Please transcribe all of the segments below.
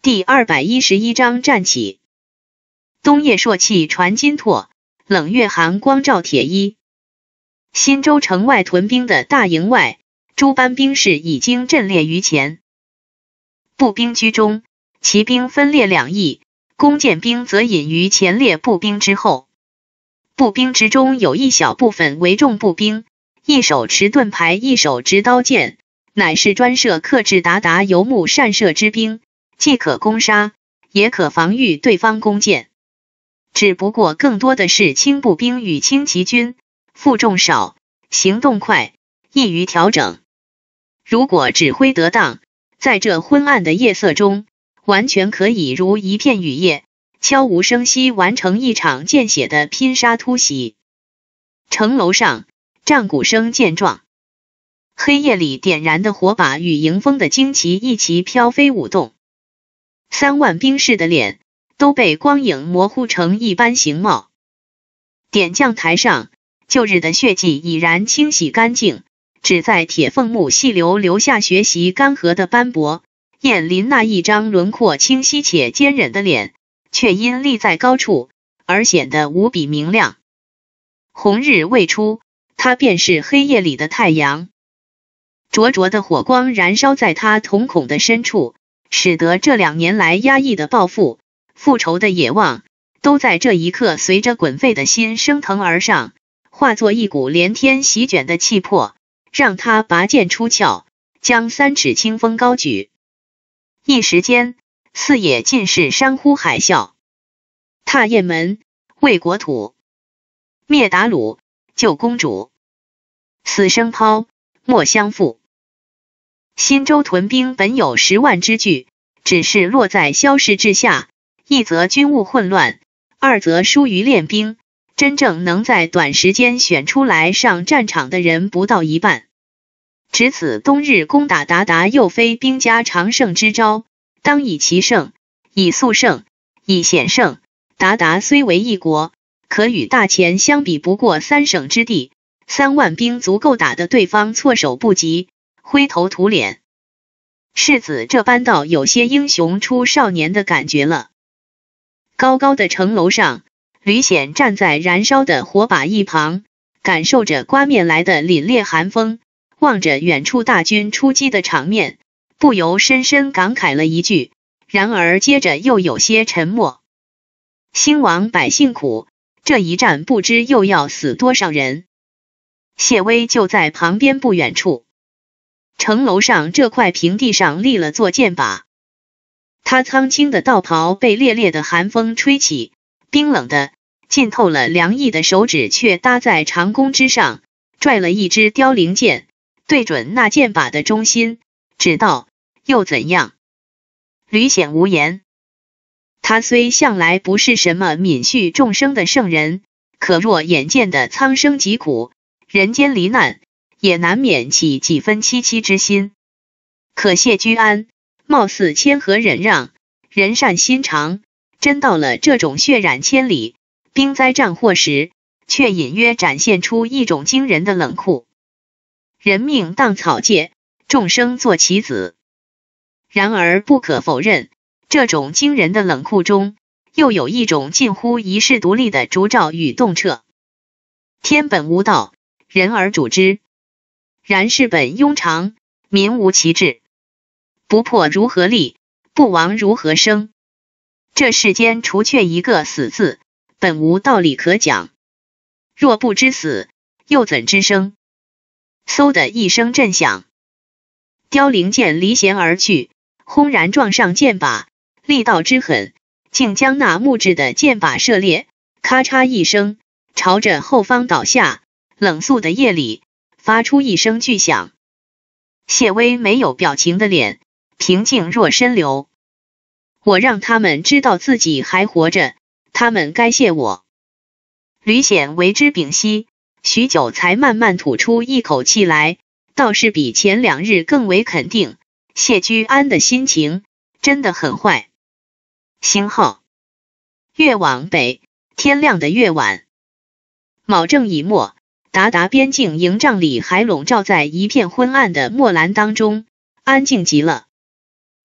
第211章战起。冬夜朔气传金柝，冷月寒光照铁衣。新州城外屯兵的大营外，诸班兵士已经阵列于前。步兵居中，骑兵分列两翼，弓箭兵则隐于前列步兵之后。步兵之中有一小部分为重步兵，一手持盾牌，一手执刀剑，乃是专设克制鞑靼游牧善射之兵，既可攻杀，也可防御对方弓箭。只不过更多的是轻步兵与轻骑军，负重少，行动快，易于调整。如果指挥得当，在这昏暗的夜色中，完全可以如一片雨夜，悄无声息完成一场见血的拼杀突袭。城楼上，战鼓声渐壮，黑夜里点燃的火把与迎风的旌旗一齐飘飞舞动。3万兵士的脸都被光影模糊成一般形貌。点将台上，旧日的血迹已然清洗干净，只在铁缝木细流留下学习干涸的斑驳。燕林那一张轮廓清晰且坚韧的脸，却因立在高处而显得无比明亮。红日未出，它便是黑夜里的太阳。灼灼的火光燃烧在他瞳孔的深处，使得这2年来压抑的抱负、复仇的野望，都在这一刻随着滚沸的心升腾而上，化作一股连天席卷的气魄，让他拔剑出鞘，将3尺清风高举。一时间，四野尽是山呼海啸。踏雁门，为国土；灭鞑虏，救公主。死生抛，莫相负。新州屯兵本有10万之巨，只是落在萧氏治下，一则军务混乱，二则疏于练兵，真正能在短时间选出来上战场的人不到一半。值此冬日攻打鞑靼，又非兵家常胜之招，当以奇胜，以速胜，以险胜。鞑靼虽为一国，可与大前相比不过3省之地，3万兵足够打得对方措手不及，灰头土脸。世子这般倒有些英雄出少年的感觉了。高高的城楼上，吕显站在燃烧的火把一旁，感受着刮面来的凛冽寒风，望着远处大军出击的场面，不由深深感慨了一句，然而接着又有些沉默。兴亡百姓苦，这一战不知又要死多少人。谢威就在旁边不远处，城楼上这块平地上立了座箭靶，他苍青的道袍被烈烈的寒风吹起，冰冷的浸透了凉意的手指却搭在长弓之上，拽了一支凋零箭，对准那箭靶的中心，指道：又怎样？吕显无言。他虽向来不是什么悯恤众生的圣人，可若眼见的苍生疾苦，人间罹难，也难免起几分戚戚之心。可谢居安貌似谦和忍让，人善心肠，真到了这种血染千里、兵灾战祸时，却隐约展现出一种惊人的冷酷。人命当草芥，众生做棋子。然而不可否认，这种惊人的冷酷中，又有一种近乎遗世独立的烛照与洞彻。天本无道，人而主之。然事本庸常，民无其志。不破如何立，不亡如何生？这世间除却一个死字，本无道理可讲。若不知死，又怎知生？嗖的一声震响，凋零箭离弦而去，轰然撞上箭靶，力道之狠，竟将那木质的箭靶射裂，咔嚓一声，朝着后方倒下。冷肃的夜里，发出一声巨响。谢威没有表情的脸，平静若深流。我让他们知道自己还活着，他们该谢我。吕显为之屏息，许久才慢慢吐出一口气来，倒是比前2日更为肯定。谢居安的心情真的很坏。星号越往北，天亮的越晚。卯正已没，鞑靼边境营帐里还笼罩在一片昏暗的墨蓝当中，安静极了。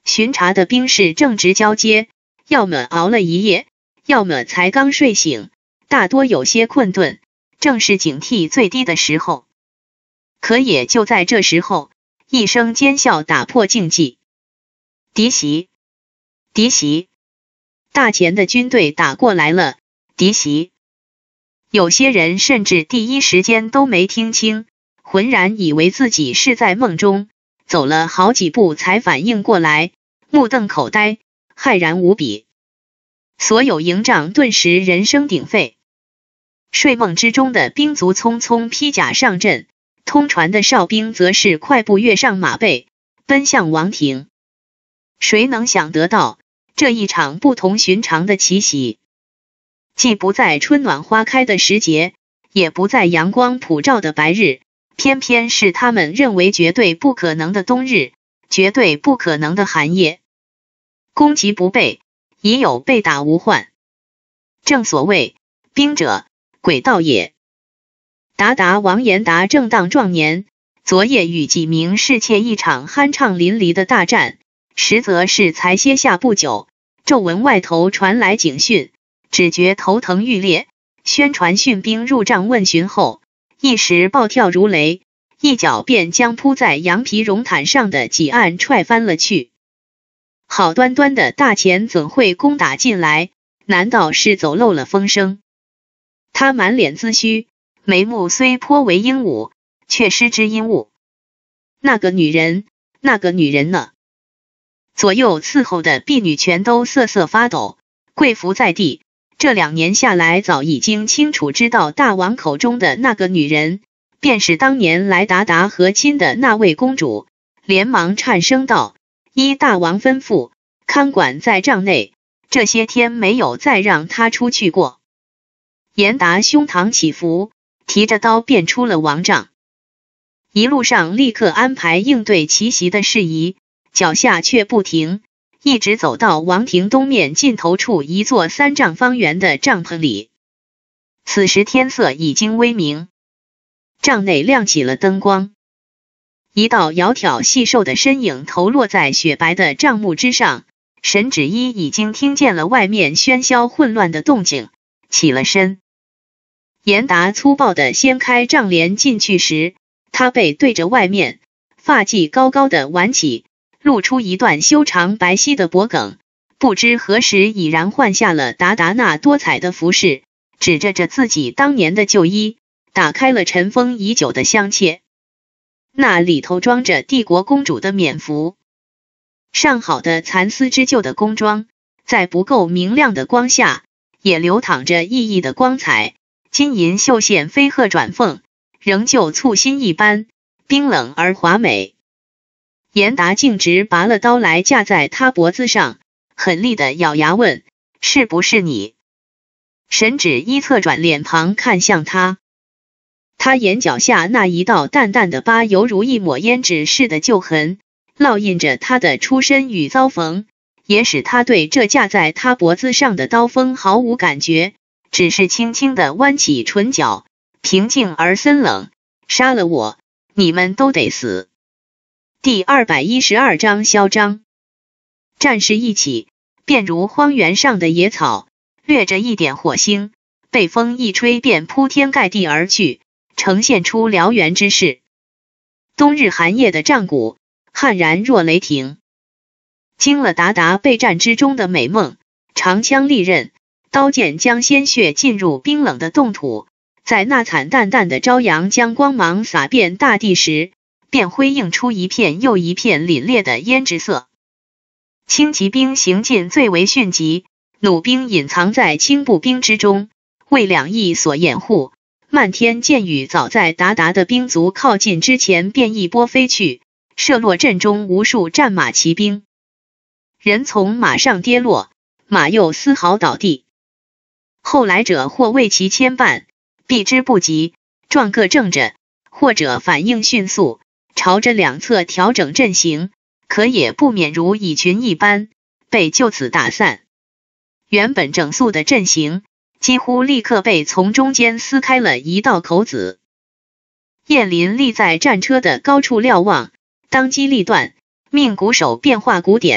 巡查的兵士正值交接，要么熬了一夜，要么才刚睡醒，大多有些困顿，正是警惕最低的时候。可也就在这时候，一声尖啸打破静寂。敌袭！敌袭！大前的军队打过来了！敌袭！有些人甚至第一时间都没听清，浑然以为自己是在梦中，走了好几步才反应过来，目瞪口呆，骇然无比。所有营帐顿时人声鼎沸，睡梦之中的兵卒匆匆披甲上阵，通传的哨兵则是快步跃上马背，奔向王庭。谁能想得到，这一场不同寻常的奇袭，既不在春暖花开的时节，也不在阳光普照的白日，偏偏是他们认为绝对不可能的冬日，绝对不可能的寒夜。攻击不备，已有被打无患。正所谓，兵者，诡道也。鞑靼王严达正当壮年，昨夜与几名侍妾一场酣畅淋漓的大战，实则是才歇下不久，骤闻外头传来警讯，只觉头疼欲裂。宣传训兵入帐问询后，一时暴跳如雷，一脚便将铺在羊皮绒毯上的几案踹翻了去。好端端的大前怎会攻打进来？难道是走漏了风声？他满脸髭须，眉目虽颇为英武，却失之阴物。那个女人，那个女人呢？左右伺候的婢女全都瑟瑟发抖，跪伏在地。这2年下来，早已经清楚知道大王口中的那个女人，便是当年来鞑靼和亲的那位公主，连忙颤声道：“依大王吩咐，看管在帐内，这些天没有再让她出去过。”严达胸膛起伏，提着刀便出了王帐。一路上立刻安排应对奇袭的事宜，脚下却不停，一直走到王庭东面尽头处一座3丈方圆的帐篷里。此时天色已经微明，帐内亮起了灯光，一道窈窕细瘦的身影投落在雪白的帐幕之上。沈芷衣已经听见了外面喧嚣混乱的动静，起了身。严达粗暴地掀开帐帘进去时，他背对着外面，发髻高高的挽起，露出一段修长白皙的脖颈，不知何时已然换下了鞑靼那多彩的服饰，指着自己当年的旧衣，打开了尘封已久的香切，那里头装着帝国公主的冕服，上好的蚕丝织就的宫装，在不够明亮的光下，也流淌着熠熠的光彩，金银绣线飞鹤转凤，仍旧簇新一般，冰冷而华美。严达径直拔了刀来架在他脖子上，狠厉地咬牙问：“是不是你？”沈芷衣侧转脸庞看向他，他眼角下那一道淡淡的疤犹如一抹胭脂似的旧痕，烙印着他的出身与遭逢，也使他对这架在他脖子上的刀锋毫无感觉，只是轻轻地弯起唇角，平静而森冷：“杀了我，你们都得死。”第212章嚣张。战事一起，便如荒原上的野草，掠着一点火星，被风一吹便铺天盖地而去，呈现出燎原之势。冬日寒夜的帐鼓，悍然若雷霆。惊了鞑靼备战之中的美梦，长枪利刃，刀剑将鲜血浸入冰冷的冻土，在那惨淡淡的朝阳将光芒洒遍大地时，便辉映出一片又一片凛冽的胭脂色。轻骑兵行进最为迅疾，弩兵隐藏在轻步兵之中，为两翼所掩护。漫天箭雨早在鞑靼的兵卒靠近之前便一波飞去，射落阵中无数战马骑兵。人从马上跌落，马又丝毫倒地。后来者或为其牵绊，避之不及，撞个正着；或者反应迅速，朝着两侧调整阵型，可也不免如蚁群一般，被就此打散。原本整肃的阵型，几乎立刻被从中间撕开了一道口子。燕林立在战车的高处瞭望，当机立断，命鼓手变化鼓点，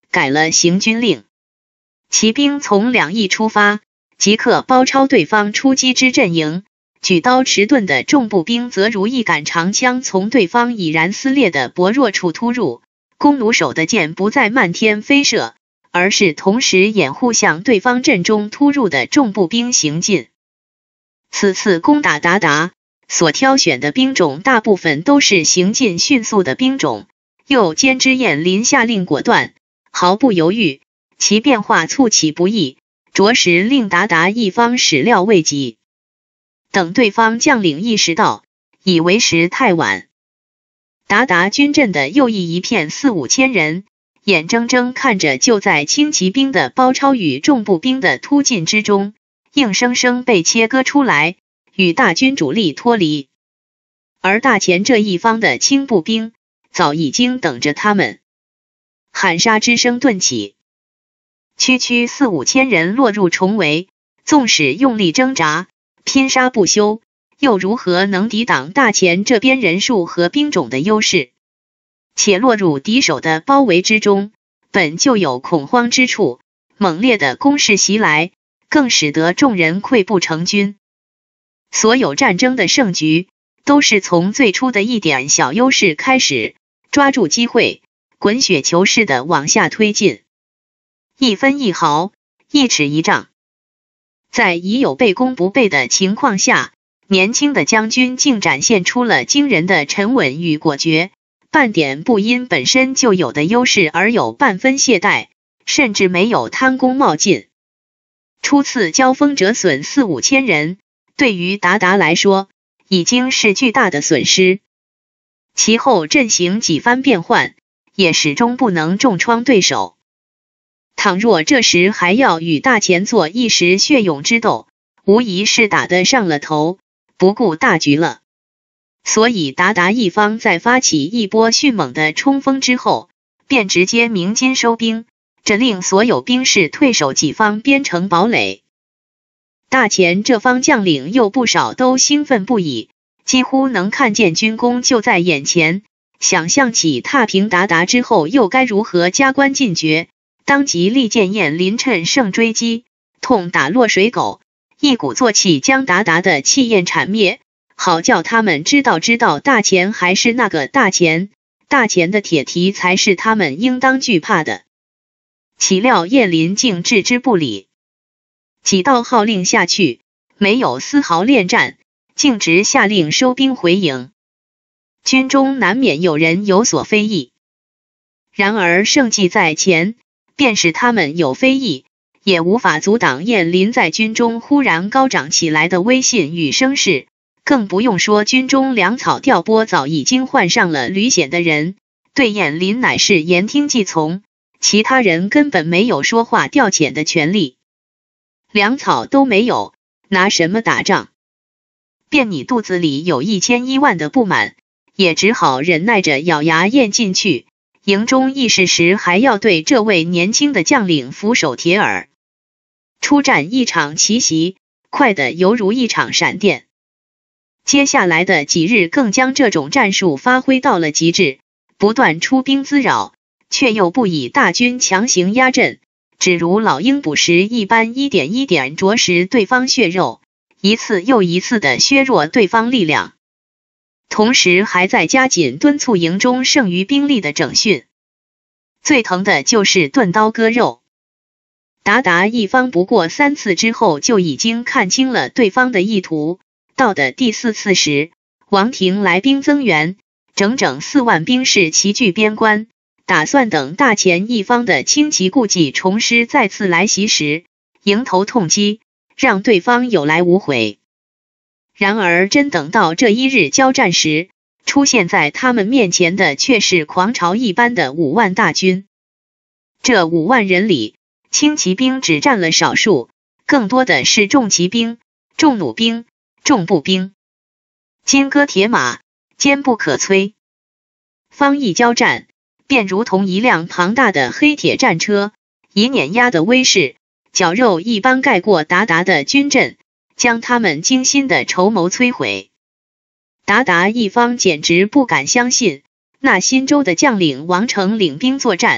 改了行军令。骑兵从两翼出发，即刻包抄对方出击之阵营，举刀持盾的重步兵则如一杆长枪从对方已然撕裂的薄弱处突入，弓弩手的箭不再漫天飞射，而是同时掩护向对方阵中突入的重步兵行进。此次攻打鞑靼所挑选的兵种大部分都是行进迅速的兵种，又兼之燕林下令果断，毫不犹豫，其变化促起不易，着实令鞑靼一方始料未及。等对方将领意识到，已为时太晚。鞑靼军阵的右翼一片4、5千人，眼睁睁看着就在轻骑兵的包抄与重步兵的突进之中，硬生生被切割出来，与大军主力脱离。而大前这一方的轻步兵早已经等着他们。喊杀之声顿起，区区4、5千人落入重围，纵使用力挣扎，拼杀不休，又如何能抵挡大前这边人数和兵种的优势？且落入敌手的包围之中，本就有恐慌之处，猛烈的攻势袭来，更使得众人溃不成军。所有战争的胜局，都是从最初的一点小优势开始，抓住机会，滚雪球似的往下推进，一分一毫，一尺一丈。在已有备攻不备的情况下，年轻的将军竟展现出了惊人的沉稳与果决，半点不因本身就有的优势而有半分懈怠，甚至没有贪功冒进。初次交锋折损4、5千人，对于鞑靼来说，已经是巨大的损失。其后阵型几番变换，也始终不能重创对手。倘若这时还要与大前做一时血勇之斗，无疑是打得上了头，不顾大局了。所以鞑靼一方在发起一波迅猛的冲锋之后，便直接鸣金收兵，这令所有兵士退守己方编成堡垒。大前这方将领又不少都兴奋不已，几乎能看见军功就在眼前，想象起踏平鞑靼之后又该如何加官进爵，当即力荐燕林趁胜追击，痛打落水狗，一鼓作气将鞑靼的气焰铲灭，好叫他们知道大前还是那个大前，大前的铁蹄才是他们应当惧怕的。岂料燕林竟置之不理，几道号令下去，没有丝毫恋战，径直下令收兵回营。军中难免有人有所非议，然而胜绩在前，便是他们有非议，也无法阻挡燕林在军中忽然高涨起来的威信与声势，更不用说军中粮草调拨早已经换上了吕显的人，对燕林乃是言听计从，其他人根本没有说话调遣的权利。粮草都没有，拿什么打仗？便你肚子里有1001万的不满，也只好忍耐着咬牙咽进去。营中议事时还要对这位年轻的将领俯首帖耳。出战一场奇袭，快得犹如一场闪电。接下来的几日更将这种战术发挥到了极致，不断出兵滋扰，却又不以大军强行压阵，只如老鹰捕食一般，一点一点啄食对方血肉，一次又一次地削弱对方力量。同时还在加紧敦促营中剩余兵力的整训。最疼的就是钝刀割肉。鞑靼一方不过3次之后就已经看清了对方的意图，到的第4次时，王庭来兵增援，整整4万兵士齐聚边关，打算等大前一方的轻骑故技重施再次来袭时，迎头痛击，让对方有来无回。然而真等到这一日交战时，出现在他们面前的却是狂潮一般的5万大军。这5万人里，轻骑兵只占了少数，更多的是重骑兵、重弩兵、重步兵，金戈铁马，坚不可摧。方一交战，便如同一辆庞大的黑铁战车，以碾压的威势，绞肉一般盖过鞑靼的军阵，将他们精心的筹谋摧毁。鞑靼一方简直不敢相信，那新州的将领王成领兵作战，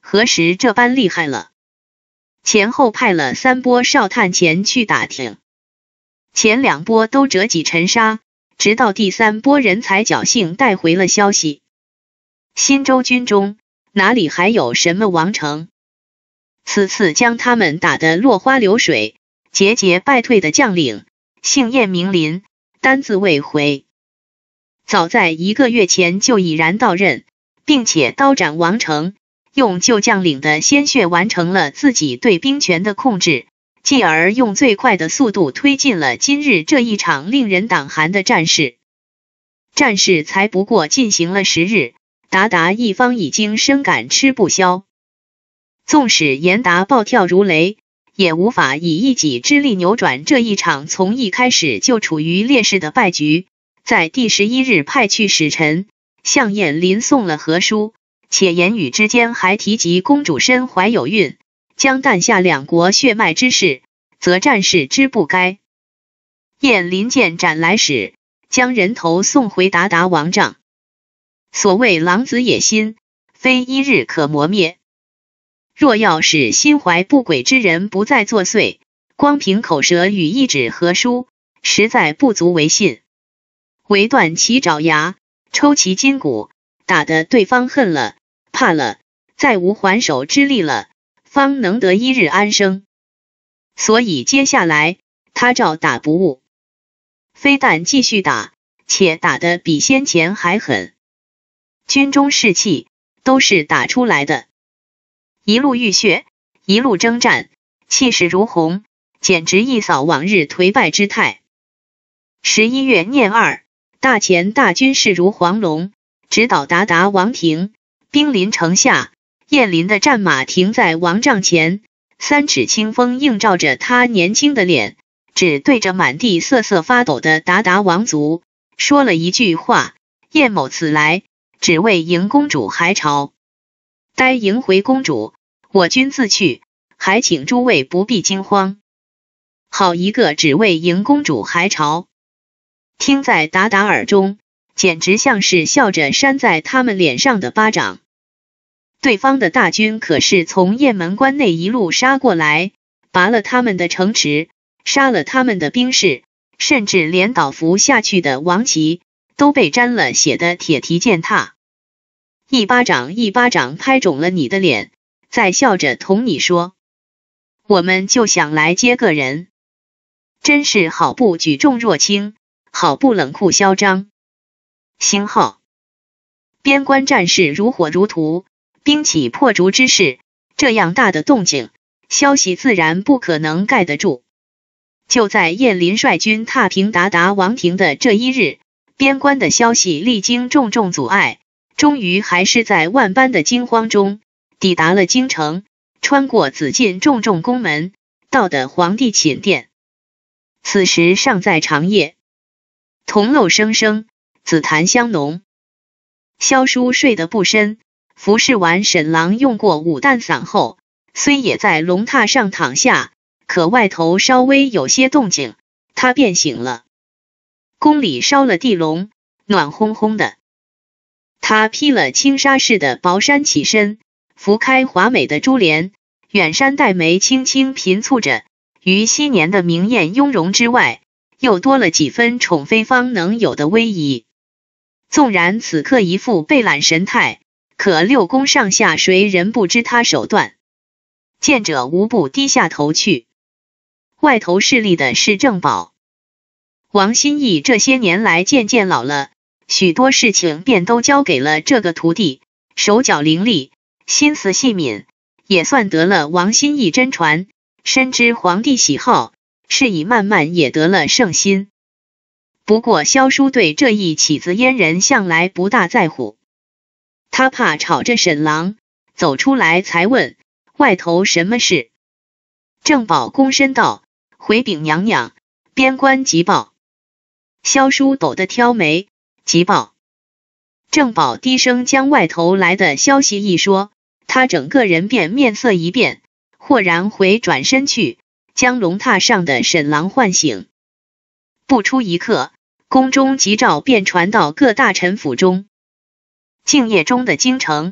何时这般厉害了？前后派了3波哨探前去打听，前2波都折戟沉沙，直到第3波人才侥幸带回了消息。新州军中哪里还有什么王城？此次将他们打得落花流水，节节败退的将领姓叶名林，单字未回。早在1个月前就已然到任，并且刀斩王城，用旧将领的鲜血完成了自己对兵权的控制，继而用最快的速度推进了今日这一场令人胆寒的战事。战事才不过进行了10日，鞑靼一方已经深感吃不消。纵使严达暴跳如雷，也无法以一己之力扭转这一场从一开始就处于劣势的败局。在第11日派去使臣向燕林送了和书，且言语之间还提及公主身怀有孕，将诞下2国血脉之事，则战事之不该。燕林见斩来使，将人头送回鞑靼王帐。所谓狼子野心，非一日可磨灭。若要使心怀不轨之人不再作祟，光凭口舌与一纸和书，实在不足为信。唯断其爪牙，抽其筋骨，打得对方恨了、怕了，再无还手之力了，方能得一日安生。所以接下来他照打不误，非但继续打，且打得比先前还狠。军中士气都是打出来的，一路浴血，一路征战，气势如虹，简直一扫往日颓败之态。11月廿2，大前大军势如黄龙，直捣鞑靼王庭，兵临城下。燕林的战马停在王帐前，3尺清风映照着他年轻的脸，只对着满地瑟瑟发抖的鞑靼王族说了一句话：燕某此来，只为迎公主还朝。待迎回公主，我军自去，还请诸位不必惊慌。好一个只为迎公主还朝！听在鞑靼耳中，简直像是笑着扇在他们脸上的巴掌。对方的大军可是从雁门关内一路杀过来，拔了他们的城池，杀了他们的兵士，甚至连倒伏下去的王旗都被沾了血的铁蹄践踏。一巴掌一巴掌拍肿了你的脸，再笑着同你说，我们就想来接个人。真是好不举重若轻，好不冷酷嚣张。星号边关战事如火如荼，兵起破竹之势，这样大的动静，消息自然不可能盖得住。就在燕林率军踏平鞑靼王庭的这一日，边关的消息历经重重阻碍，终于还是在万般的惊慌中抵达了京城，穿过紫禁重重宫门，到的皇帝寝殿。此时尚在长夜，铜漏声声，紫檀香浓。萧叔睡得不深，服侍完沈郎用过5担散后，虽也在龙榻上躺下，可外头稍微有些动静，他便醒了。宫里烧了地笼，暖烘烘的。他披了轻纱似的薄衫起身，拂开华美的珠帘，远山黛眉轻轻频蹙着，于昔年的明艳雍容之外，又多了几分宠妃方能有的威仪。纵然此刻一副背懒神态，可6宫上下谁人不知他手段？见者无不低下头去。外头侍立的是正宝。王心义这些年来渐渐老了，许多事情便都交给了这个徒弟，手脚伶俐，心思细敏，也算得了王心义真传。深知皇帝喜好，是以慢慢也得了圣心。不过萧叔对这一起子阉人向来不大在乎，他怕吵着沈郎，走出来才问外头什么事。正宝躬身道：回禀娘娘，边关急报。萧叔抖得挑眉，急报。正宝低声将外头来的消息一说，他整个人便面色一变，豁然回转身去，将龙榻上的沈郎唤醒。不出一刻，宫中急诏便传到各大臣府中。静夜中的京城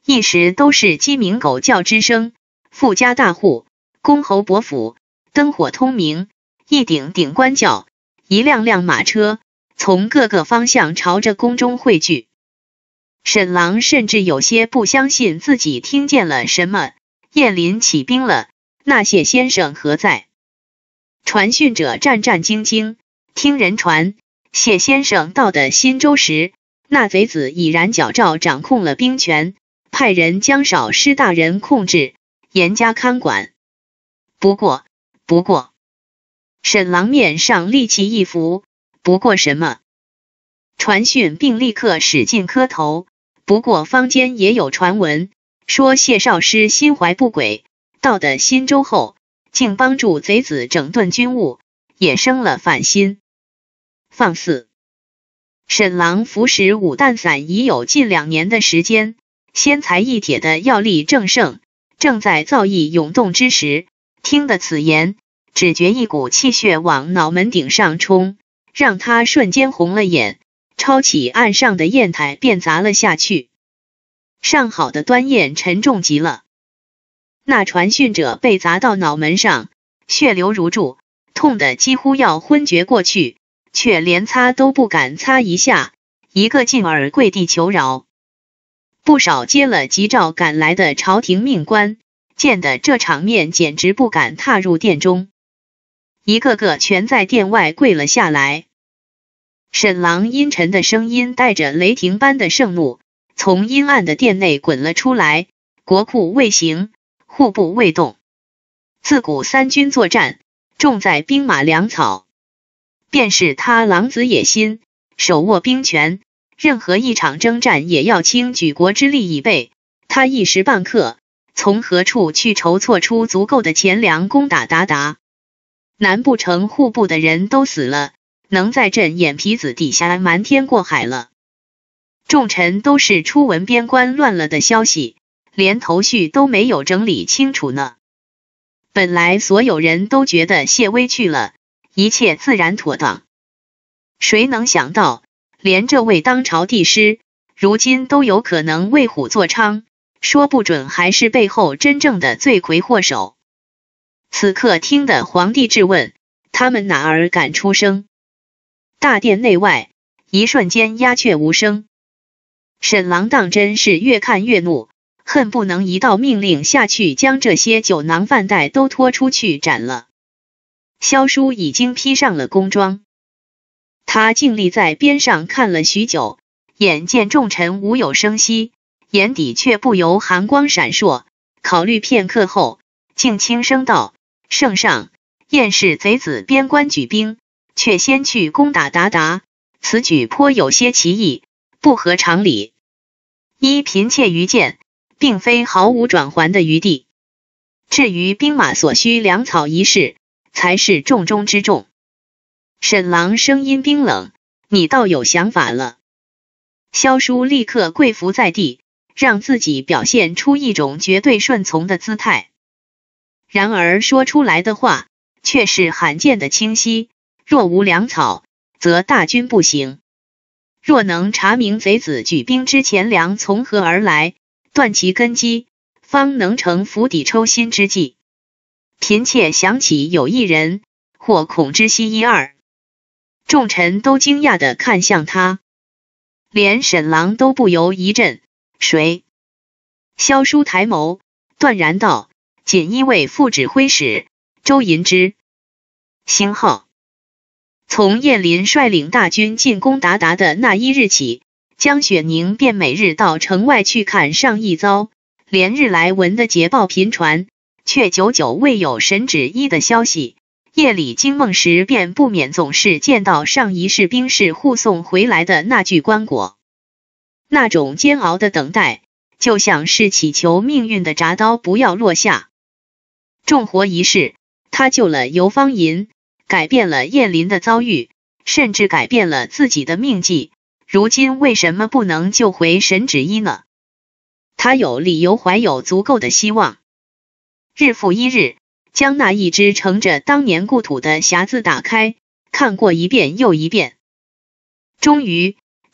一时都是鸡鸣狗叫之声，富家大户、公侯伯府灯火通明，一顶顶官轿，一辆辆马车从各个方向朝着宫中汇聚。沈郎甚至有些不相信自己听见了什么，燕林起兵了，那谢先生何在？传讯者战战兢兢，听人传，谢先生到的新州时，那贼子已然矫诏掌控了兵权，派人将少师大人控制，严加看管。不过，沈郎面上戾气一浮，不过什么？传讯并立刻使劲磕头。不过坊间也有传闻，说谢少师心怀不轨，到的新州后，竟帮助贼子整顿军务，也生了反心。放肆！沈郎服食武旦散已有近2年的时间，先才一铁的药力正盛，正在造诣涌动之时，听得此言，只觉一股气血往脑门顶上冲，让他瞬间红了眼，抄起岸上的砚台便砸了下去。上好的端砚沉重极了，那传讯者被砸到脑门上，血流如注，痛得几乎要昏厥过去，却连擦都不敢擦一下，一个劲儿跪地求饶。不少接了急诏赶来的朝廷命官，见得这场面简直不敢踏入殿中，一个个全在殿外跪了下来。沈郎阴沉的声音带着雷霆般的盛怒，从阴暗的殿内滚了出来。国库未行，户部未动，自古三军作战，重在兵马粮草。便是他狼子野心，手握兵权，任何一场征战也要倾举国之力以备。他一时半刻从何处去筹措出足够的钱粮攻打鞑靼？难不成户部的人都死了，能在朕眼皮子底下瞒天过海了？众臣都是初闻边关乱了的消息，连头绪都没有整理清楚呢。本来所有人都觉得谢威去了，一切自然妥当。谁能想到，连这位当朝帝师，如今都有可能为虎作伥，说不准还是背后真正的罪魁祸首。此刻听得皇帝质问，他们哪儿敢出声？大殿内外一瞬间鸦雀无声。沈郎当真是越看越怒，恨不能一道命令下去，将这些酒囊饭袋都拖出去斩了。萧疏已经披上了宫装，他静立在边上看了许久，眼见众臣无有声息，眼底却不由寒光闪烁，考虑片刻后，竟轻声道：圣上，燕氏贼子边关举兵，却先去攻打鞑靼，此举颇有些奇异，不合常理。依嫔妾愚见，并非毫无转圜的余地。至于兵马所需粮草一事，才是重中之重。沈郎声音冰冷，你倒有想法了。萧疏立刻跪伏在地，让自己表现出一种绝对顺从的姿态。然而说出来的话却是罕见的清晰，若无粮草，则大军不行。若能查明贼子举兵之钱粮从何而来，断其根基，方能成釜底抽薪之计。嫔妾想起有一人，或恐知悉一二。众臣都惊讶地看向他，连沈郎都不由一震。谁？萧疏抬眸，断然道：锦衣卫副指挥使周银之。星号。从燕林率领大军进攻鞑靼的那一日起，江雪宁便每日到城外去看上一遭，连日来闻的捷报频传，却久久未有神旨意的消息。夜里惊梦时，便不免总是见到上一世兵士护送回来的那具棺椁。那种煎熬的等待，就像是祈求命运的铡刀不要落下。重活一世，他救了游方银，改变了燕林的遭遇，甚至改变了自己的命计。如今为什么不能救回神旨意呢？他有理由怀有足够的希望。日复一日，将那一只盛着当年故土的匣子打开，看过一遍又一遍。终于，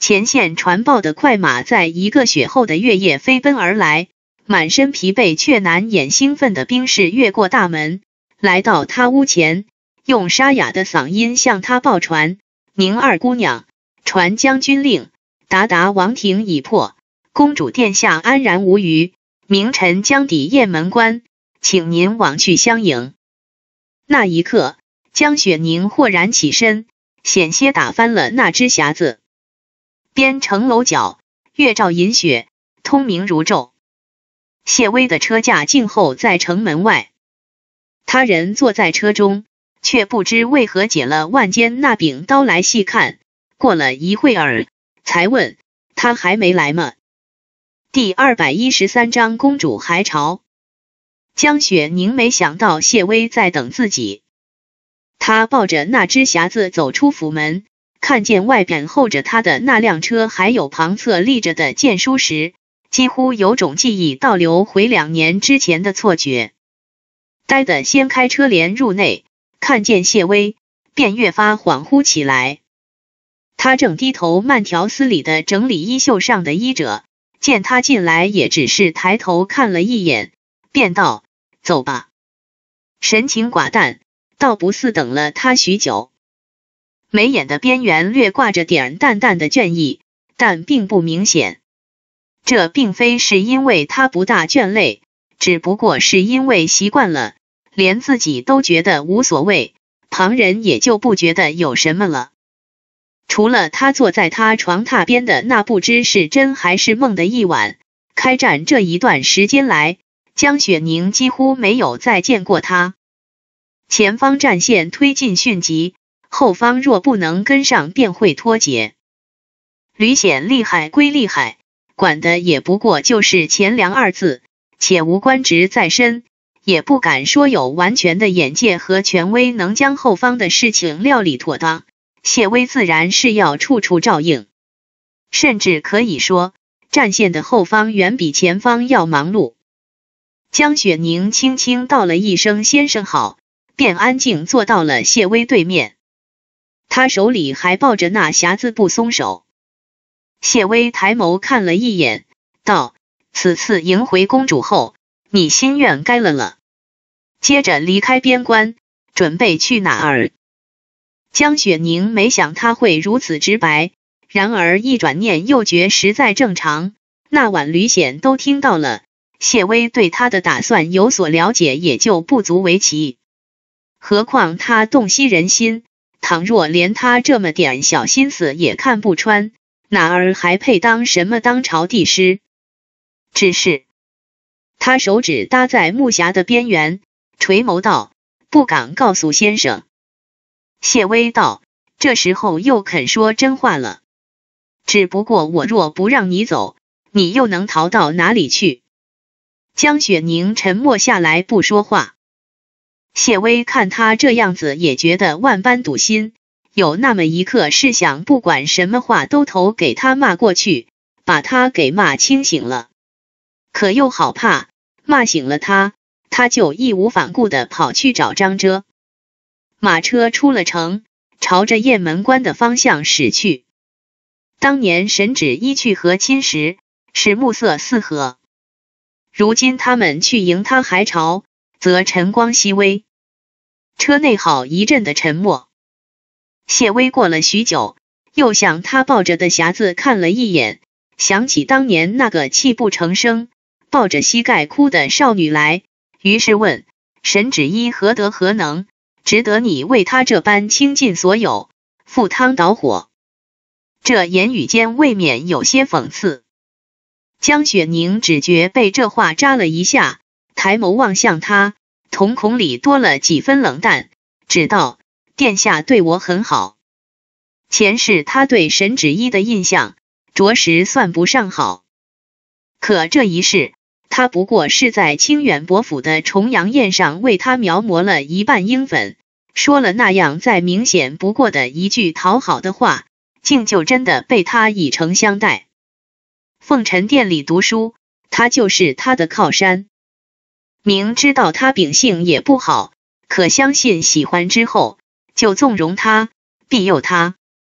前线传报的快马在一个雪后的月夜飞奔而来，满身疲惫却难掩兴奋的兵士越过大门，来到他屋前，用沙哑的嗓音向他报传：宁二姑娘，传将军令，鞑王庭已破，公主殿下安然无虞，明晨将抵雁门关，请您往去相迎。那一刻，江雪宁豁然起身，险些打翻了那只匣子。边城楼角，月照银雪，通明如昼。谢微的车驾静候在城门外，他人坐在车中，却不知为何解了腕间那柄刀来细看，过了一会儿，才问：他还没来吗？第213章公主还朝。江雪宁没想到谢微在等自己，他抱着那只匣子走出府门，看见外边候着他的那辆车还有旁侧立着的荐书时，几乎有种记忆倒流回2年之前的错觉。呆得掀开车帘入内，看见谢微，便越发恍惚起来。他正低头慢条斯理地整理衣袖上的衣褶，见他进来也只是抬头看了一眼，便道：走吧。神情寡淡，倒不似等了他许久。眉眼的边缘略挂着点淡淡的倦意，但并不明显。这并非是因为他不大倦累，只不过是因为习惯了，连自己都觉得无所谓，旁人也就不觉得有什么了。除了他坐在他床榻边的那不知是真还是梦的一晚，开战这一段时间来，江雪宁几乎没有再见过他。前方战线推进迅疾，后方若不能跟上便会脱节。吕显厉害归厉害，管的也不过就是钱粮2字，且无官职在身，也不敢说有完全的眼界和权威能将后方的事情料理妥当。谢微自然是要处处照应，甚至可以说战线的后方远比前方要忙碌。江雪宁轻轻道了一声先生好，便安静坐到了谢微对面，他手里还抱着那匣子不松手。谢微抬眸看了一眼，道：此次迎回公主后，你心愿该了。接着离开边关，准备去哪儿？江雪宁没想他会如此直白，然而一转念又觉实在正常。那晚吕显都听到了，谢微对他的打算有所了解也就不足为奇。何况他洞悉人心，倘若连他这么点小心思也看不穿，哪儿还配当什么当朝帝师？只是他手指搭在木匣的边缘，垂眸道：不敢告诉先生。谢微道：这时候又肯说真话了。只不过我若不让你走，你又能逃到哪里去？江雪宁沉默下来不说话。谢微看他这样子也觉得万般堵心，有那么一刻是想不管什么话都投给他骂过去，把他给骂清醒了。可又好怕骂醒了他，他就义无反顾地跑去找张遮。马车出了城，朝着雁门关的方向驶去。当年沈芷依去和亲时，是暮色四合，如今他们去迎他还朝，则晨光熹微。车内好一阵的沉默。谢微过了许久，又向他抱着的匣子看了一眼，想起当年那个泣不成声，抱着膝盖哭的少女来，于是问：沈芷依何德何能，值得你为他这般倾尽所有，赴汤蹈火？这言语间未免有些讽刺。江雪宁只觉被这话扎了一下，抬眸望向他，瞳孔里多了几分冷淡，只道：殿下对我很好。前世他对沈芷依的印象着实算不上好，可这一世他不过是在清远伯府的重阳宴上为他描摹了一半英粉，说了那样再明显不过的一句讨好的话，竟就真的被他以诚相待。凤尘殿里读书，他就是他的靠山。明知道他秉性也不好，可相信喜欢之后就纵容他，庇佑他。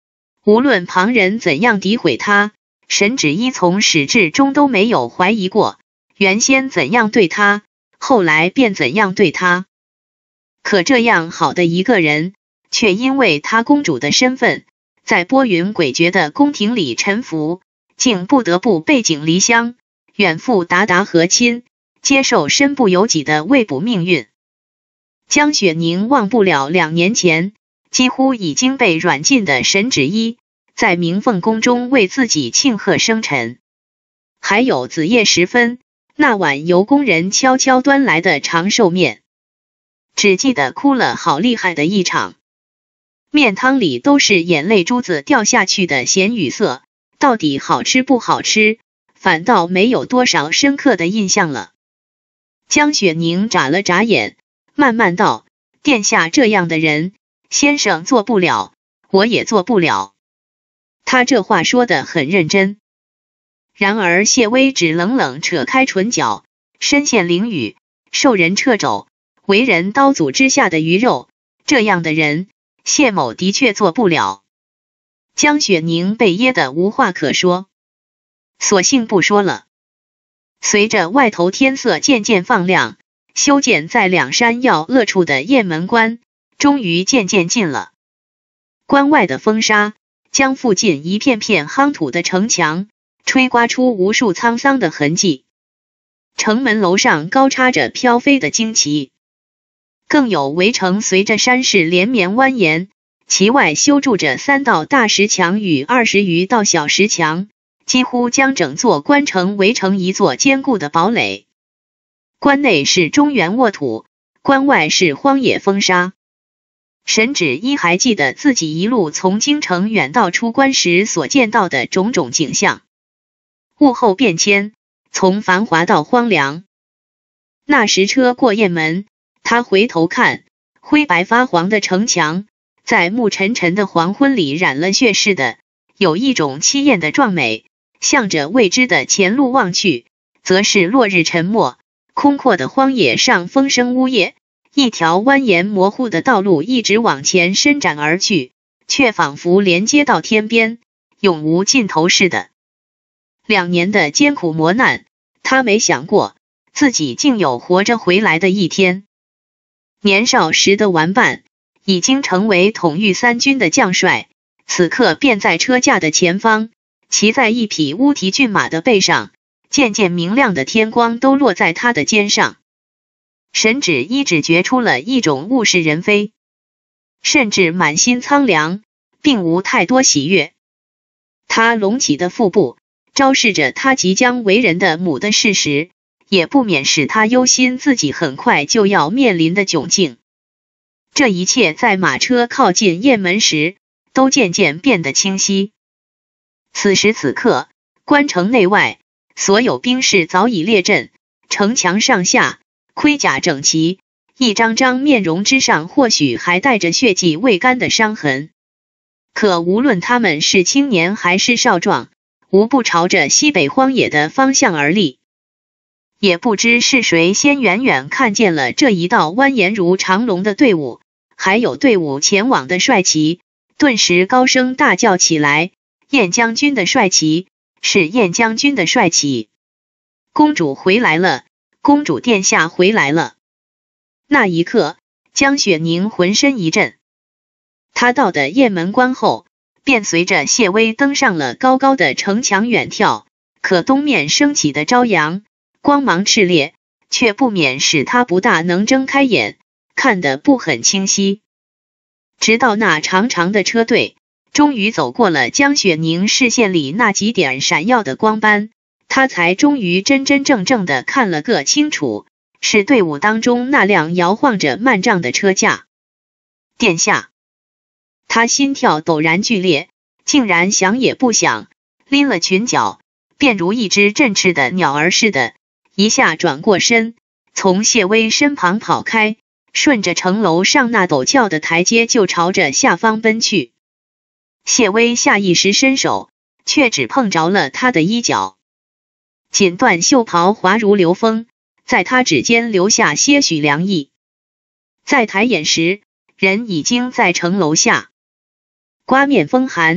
无论旁人怎样诋毁他，沈芷依从始至终都没有怀疑过，原先怎样对他，后来便怎样对他。可这样好的一个人，却因为他公主的身份，在波云诡谲的宫廷里沉浮，竟不得不背井离乡，远赴鞑靼和亲，接受身不由己的未卜命运。江雪宁忘不了2年前几乎已经被软禁的沈芷依，在明凤宫中为自己庆贺生辰。还有子夜时分，那晚由工人悄悄端来的长寿面，只记得哭了好厉害的一场。面汤里都是眼泪珠子掉下去的咸雨色，到底好吃不好吃，反倒没有多少深刻的印象了。江雪宁眨了眨眼，慢慢道：殿下这样的人，先生做不了，我也做不了。他这话说得很认真。然而谢微只冷冷扯开唇角，身陷囹圄，受人掣肘，为人刀俎之下的鱼肉，这样的人，谢某的确做不了。江雪宁被噎得无话可说，索性不说了。随着外头天色渐渐放亮，修建在两山要恶处的雁门关终于渐渐近了。关外的风沙将附近一片片夯土的城墙吹刮出无数沧桑的痕迹。城门楼上高插着飘飞的旌旗，更有围城随着山势连绵蜿蜒，其外修筑着3道大石墙与20余道小石墙，几乎将整座关城围成一座坚固的堡垒。关内是中原沃土，关外是荒野风沙。沈芷依还记得自己一路从京城远道出关时所见到的种种景象。物候变迁，从繁华到荒凉。那时车过雁门，他回头看，灰白发黄的城墙，在暮沉沉的黄昏里染了血似的，有一种凄艳的壮美。向着未知的前路望去，则是落日沉没，空阔的荒野上风声呜咽，一条蜿蜒模糊的道路一直往前伸展而去，却仿佛连接到天边，永无尽头似的。2年的艰苦磨难，他没想过自己竟有活着回来的一天。年少时的玩伴已经成为统御3军的将帅，此刻便在车架的前方，骑在一匹乌蹄骏马的背上，渐渐明亮的天光都落在他的肩上。沈芷依只觉出了一种物是人非，甚至满心苍凉，并无太多喜悦。他隆起的腹部昭示着他即将为人的母的事实，也不免使他忧心自己很快就要面临的窘境。这一切在马车靠近雁门时，都渐渐变得清晰。此时此刻，关城内外所有兵士早已列阵，城墙上下盔甲整齐，一张张面容之上或许还带着血迹未干的伤痕。可无论他们是青年还是少壮，无不朝着西北荒野的方向而立。也不知是谁先远远看见了这一道蜿蜒如长龙的队伍，还有队伍前往的帅旗，顿时高声大叫起来：燕将军的帅旗，是燕将军的帅旗！公主回来了，公主殿下回来了！那一刻，江雪宁浑身一震。他到的雁门关后，便随着谢微登上了高高的城墙远眺，可东面升起的朝阳光芒炽烈，却不免使他不大能睁开眼，看得不很清晰。直到那长长的车队终于走过了江雪宁视线里那几点闪耀的光斑，他才终于真真正正的看了个清楚，是队伍当中那辆摇晃着慢帐的车架。殿下！他心跳陡然剧烈，竟然想也不想，拎了裙角，便如一只振翅的鸟儿似的，一下转过身，从谢微身旁跑开，顺着城楼上那陡峭的台阶就朝着下方奔去。谢微下意识伸手，却只碰着了他的衣角，锦缎袖袍滑如流风，在他指尖留下些许凉意。再抬眼时，人已经在城楼下。刮面风寒，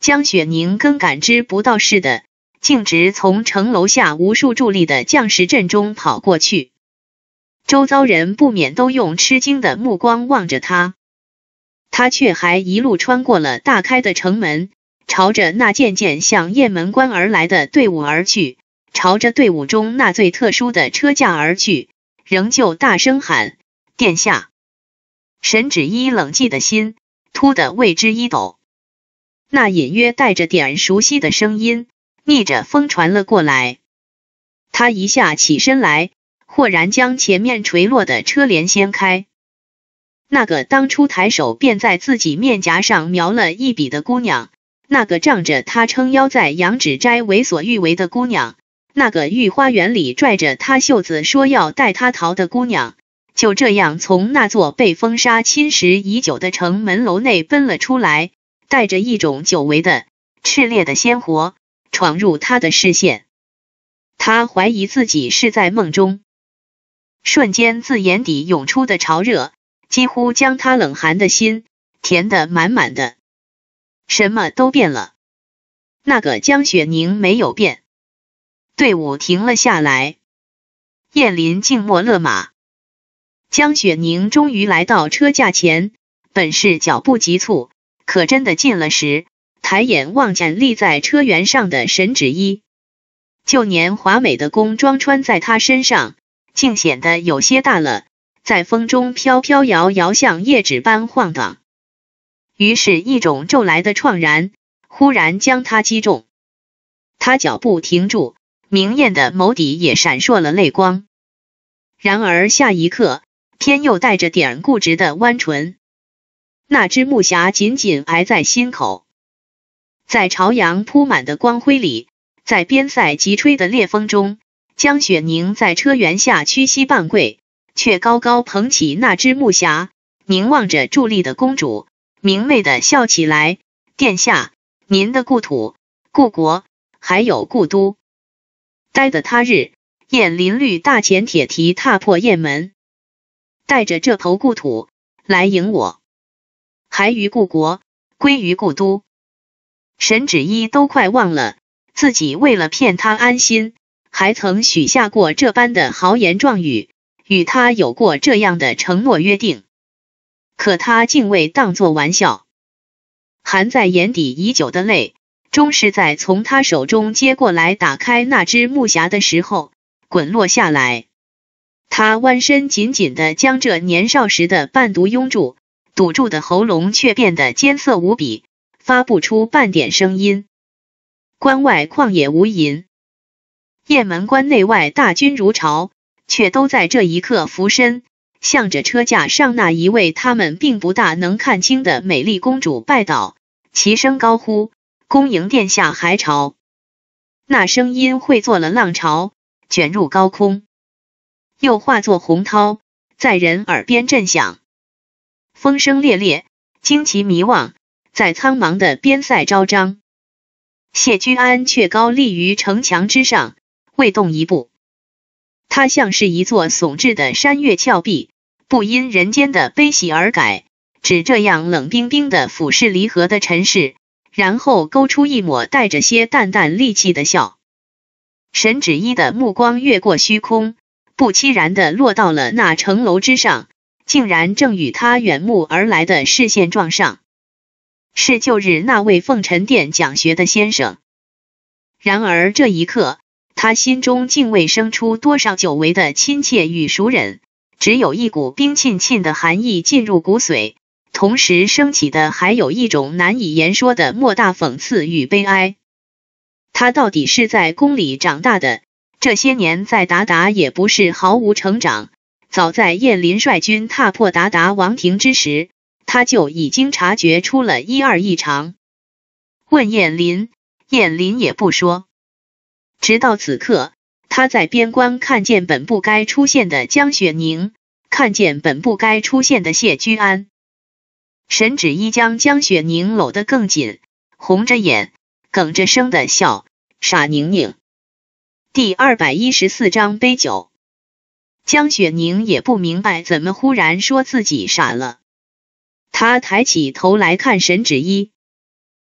江雪宁跟感知不到似的，径直从城楼下无数伫立的将士阵中跑过去。周遭人不免都用吃惊的目光望着他，他却还一路穿过了大开的城门，朝着那渐渐向雁门关而来的队伍而去，朝着队伍中那最特殊的车架而去，仍旧大声喊：殿下！沈芷衣冷寂的心突地为之一抖，那隐约带着点熟悉的声音逆着风传了过来。他一下起身来，豁然将前面垂落的车帘掀开。那个当初抬手便在自己面颊上描了一笔的姑娘，那个仗着他撑腰在羊脂斋为所欲为的姑娘，那个御花园里拽着他袖子说要带他逃的姑娘，就这样从那座被风沙侵蚀已久的城门楼内奔了出来，带着一种久违的炽烈的鲜活闯入他的视线。他怀疑自己是在梦中，瞬间自眼底涌出的潮热几乎将他冷寒的心填得满满的。什么都变了，那个江雪宁没有变。队伍停了下来，燕林静默勒马。江雪宁终于来到车架前，本是脚步急促，可真的近了时，抬眼望见立在车辕上的沈芷衣，旧年华美的宫装穿在他身上，竟显得有些大了，在风中飘飘摇摇，像叶纸般晃荡。于是一种骤来的怆然忽然将他击中，他脚步停住，明艳的眸底也闪烁了泪光。然而下一刻偏又带着点固执的弯唇，那只木匣紧紧挨在心口。在朝阳铺满的光辉里，在边塞急吹的烈风中，江雪宁在车辕下屈膝半跪，却高高捧起那只木匣，凝望着伫立的公主，明媚地笑起来：殿下，您的故土、故国，还有故都。待得他日，燕林绿大前铁蹄踏破雁门，带着这头故土来迎我，还于故国，归于故都。沈芷衣都快忘了自己为了骗他安心，还曾许下过这般的豪言壮语，与他有过这样的承诺约定。可他竟未当作玩笑，含在眼底已久的泪，终是在从他手中接过来打开那只木匣的时候滚落下来。他弯身紧紧地将这年少时的伴读拥住，堵住的喉咙却变得艰涩无比，发不出半点声音。关外旷野无垠，雁门关内外大军如潮，却都在这一刻俯身，向着车架上那一位他们并不大能看清的美丽公主拜倒，齐声高呼：恭迎殿下还朝！那声音汇作了浪潮，卷入高空，又化作洪涛，在人耳边震响。风声烈烈，旌旗迷望，在苍茫的边塞昭彰。谢居安却高立于城墙之上，未动一步。他像是一座耸峙的山岳峭壁，不因人间的悲喜而改，只这样冷冰冰地俯视离合的尘世，然后勾出一抹带着些淡淡戾气的笑。沈芷衣的目光越过虚空，不期然地落到了那城楼之上，竟然正与他远目而来的视线撞上。是旧日那位奉尘殿讲学的先生。然而这一刻，他心中竟未生出多少久违的亲切与熟稔，只有一股冰沁沁的寒意进入骨髓，同时升起的还有一种难以言说的莫大讽刺与悲哀。他到底是在宫里长大的，这些年在鞑靼也不是毫无成长，早在燕林率军踏破鞑靼王庭之时，他就已经察觉出了一二异常。问燕林，燕林也不说。直到此刻，他在边关看见本不该出现的江雪宁，看见本不该出现的谢居安。沈芷衣将江雪宁搂得更紧，红着眼，哽着声的笑：傻宁宁。第214章杯酒。江雪宁也不明白怎么忽然说自己傻了。他抬起头来看沈芷衣，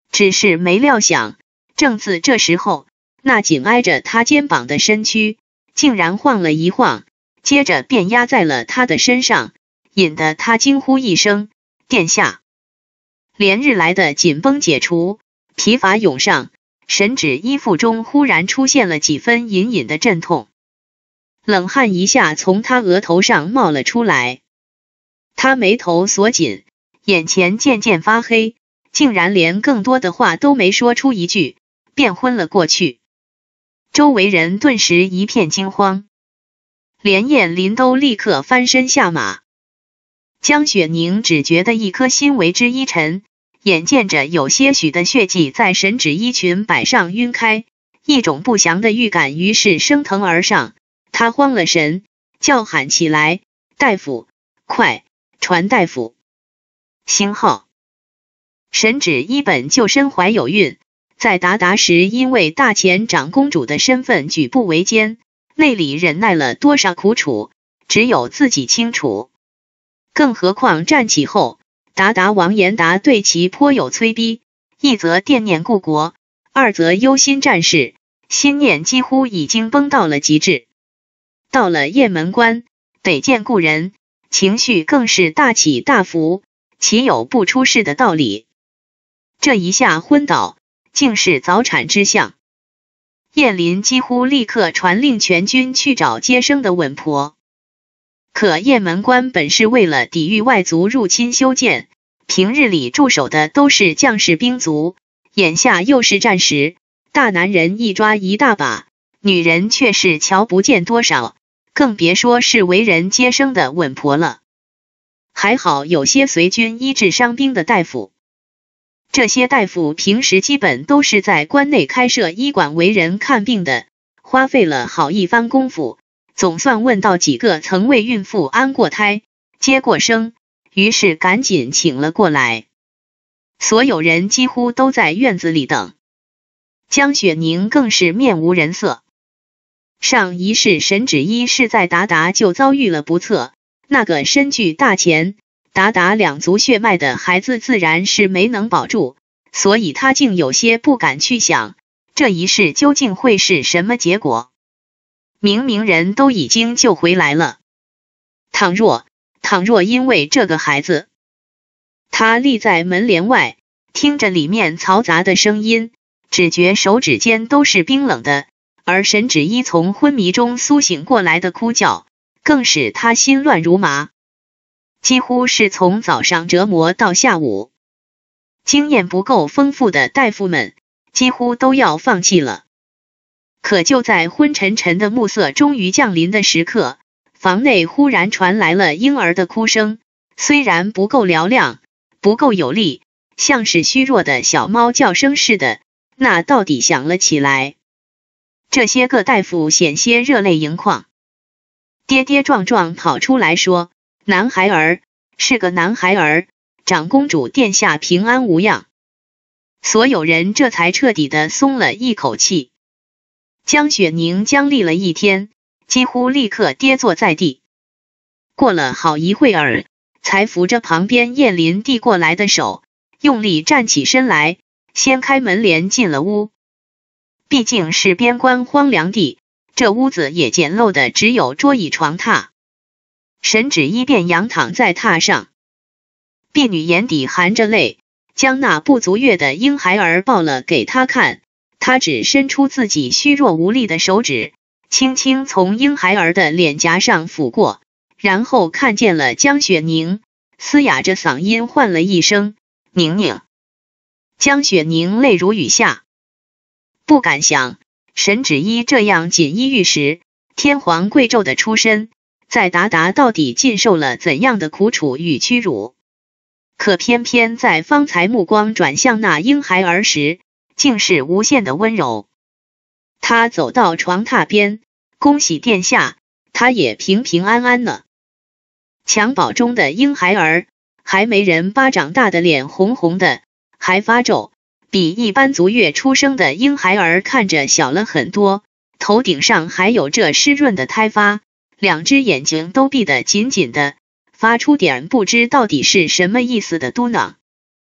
只是没料想，正自这时候，那紧挨着他肩膀的身躯竟然晃了一晃，接着便压在了他的身上，引得他惊呼一声：“殿下！”连日来的紧绷解除，疲乏涌上，神指衣腹中忽然出现了几分隐隐的阵痛，冷汗一下从他额头上冒了出来。他眉头锁紧，眼前渐渐发黑，竟然连更多的话都没说出一句，便昏了过去。周围人顿时一片惊慌，连燕林都立刻翻身下马。江雪宁只觉得一颗心为之一沉，眼见着有些许的血迹在神指衣裙摆上晕开，一种不祥的预感于是升腾而上，他慌了神，叫喊起来：“大夫，快传大夫！”星号神指衣本就身怀有孕，在达达时因为大前长公主的身份举步维艰，内里忍耐了多少苦楚，只有自己清楚。更何况战起后，达达王延达对其颇有催逼，一则惦念故国，二则忧心战事，心念几乎已经崩到了极致。到了雁门关，得见故人，情绪更是大起大伏，岂有不出事的道理？这一下昏倒，竟是早产之象。燕林几乎立刻传令全军去找接生的稳婆。可雁门关本是为了抵御外族入侵修建，平日里驻守的都是将士兵卒，眼下又是战时，大男人一抓一大把，女人却是瞧不见多少，更别说是为人接生的稳婆了。还好有些随军医治伤兵的大夫，这些大夫平时基本都是在关内开设医馆为人看病的，花费了好一番功夫，总算问到几个曾为孕妇安过胎、接过生，于是赶紧请了过来。所有人几乎都在院子里等，江雪宁更是面无人色。上一世神指衣是在达达就遭遇了不测，那个身具大钱，达达两族血脉的孩子自然是没能保住，所以他竟有些不敢去想，这一世究竟会是什么结果。明明人都已经救回来了，倘若因为这个孩子，他立在门帘外，听着里面嘈杂的声音，只觉手指间都是冰冷的，而神指衣从昏迷中苏醒过来的哭叫，更使他心乱如麻，几乎是从早上折磨到下午。经验不够丰富的大夫们几乎都要放弃了。可就在昏沉沉的暮色终于降临的时刻，房内忽然传来了婴儿的哭声，虽然不够嘹亮，不够有力，像是虚弱的小猫叫声似的，那到底响了起来。这些个大夫险些热泪盈眶，跌跌撞撞跑出来说：“男孩儿，是个男孩儿，长公主殿下平安无恙。”所有人这才彻底的松了一口气。江雪宁僵立了一天，几乎立刻跌坐在地。过了好一会儿，才扶着旁边燕林递过来的手，用力站起身来，掀开门帘进了屋。毕竟是边关荒凉地，这屋子也简陋的只有桌椅床榻。神指衣便仰躺在榻上，婢女眼底含着泪，将那不足月的婴孩儿抱了给他看。他只伸出自己虚弱无力的手指，轻轻从婴孩儿的脸颊上抚过，然后看见了江雪宁，嘶哑着嗓音唤了一声：“宁宁。”江雪宁泪如雨下，不敢想神指衣这样锦衣玉食、天皇贵胄的出身，在达达到底尽受了怎样的苦楚与屈辱。可偏偏在方才目光转向那婴孩儿时，竟是无限的温柔。他走到床榻边，恭喜殿下，他也平平安安呢。襁褓中的婴孩儿还没人巴掌大的脸红红的，还发皱，比一般足月出生的婴孩儿看着小了很多，头顶上还有这湿润的胎发，两只眼睛都闭得紧紧的，发出点不知到底是什么意思的嘟囔。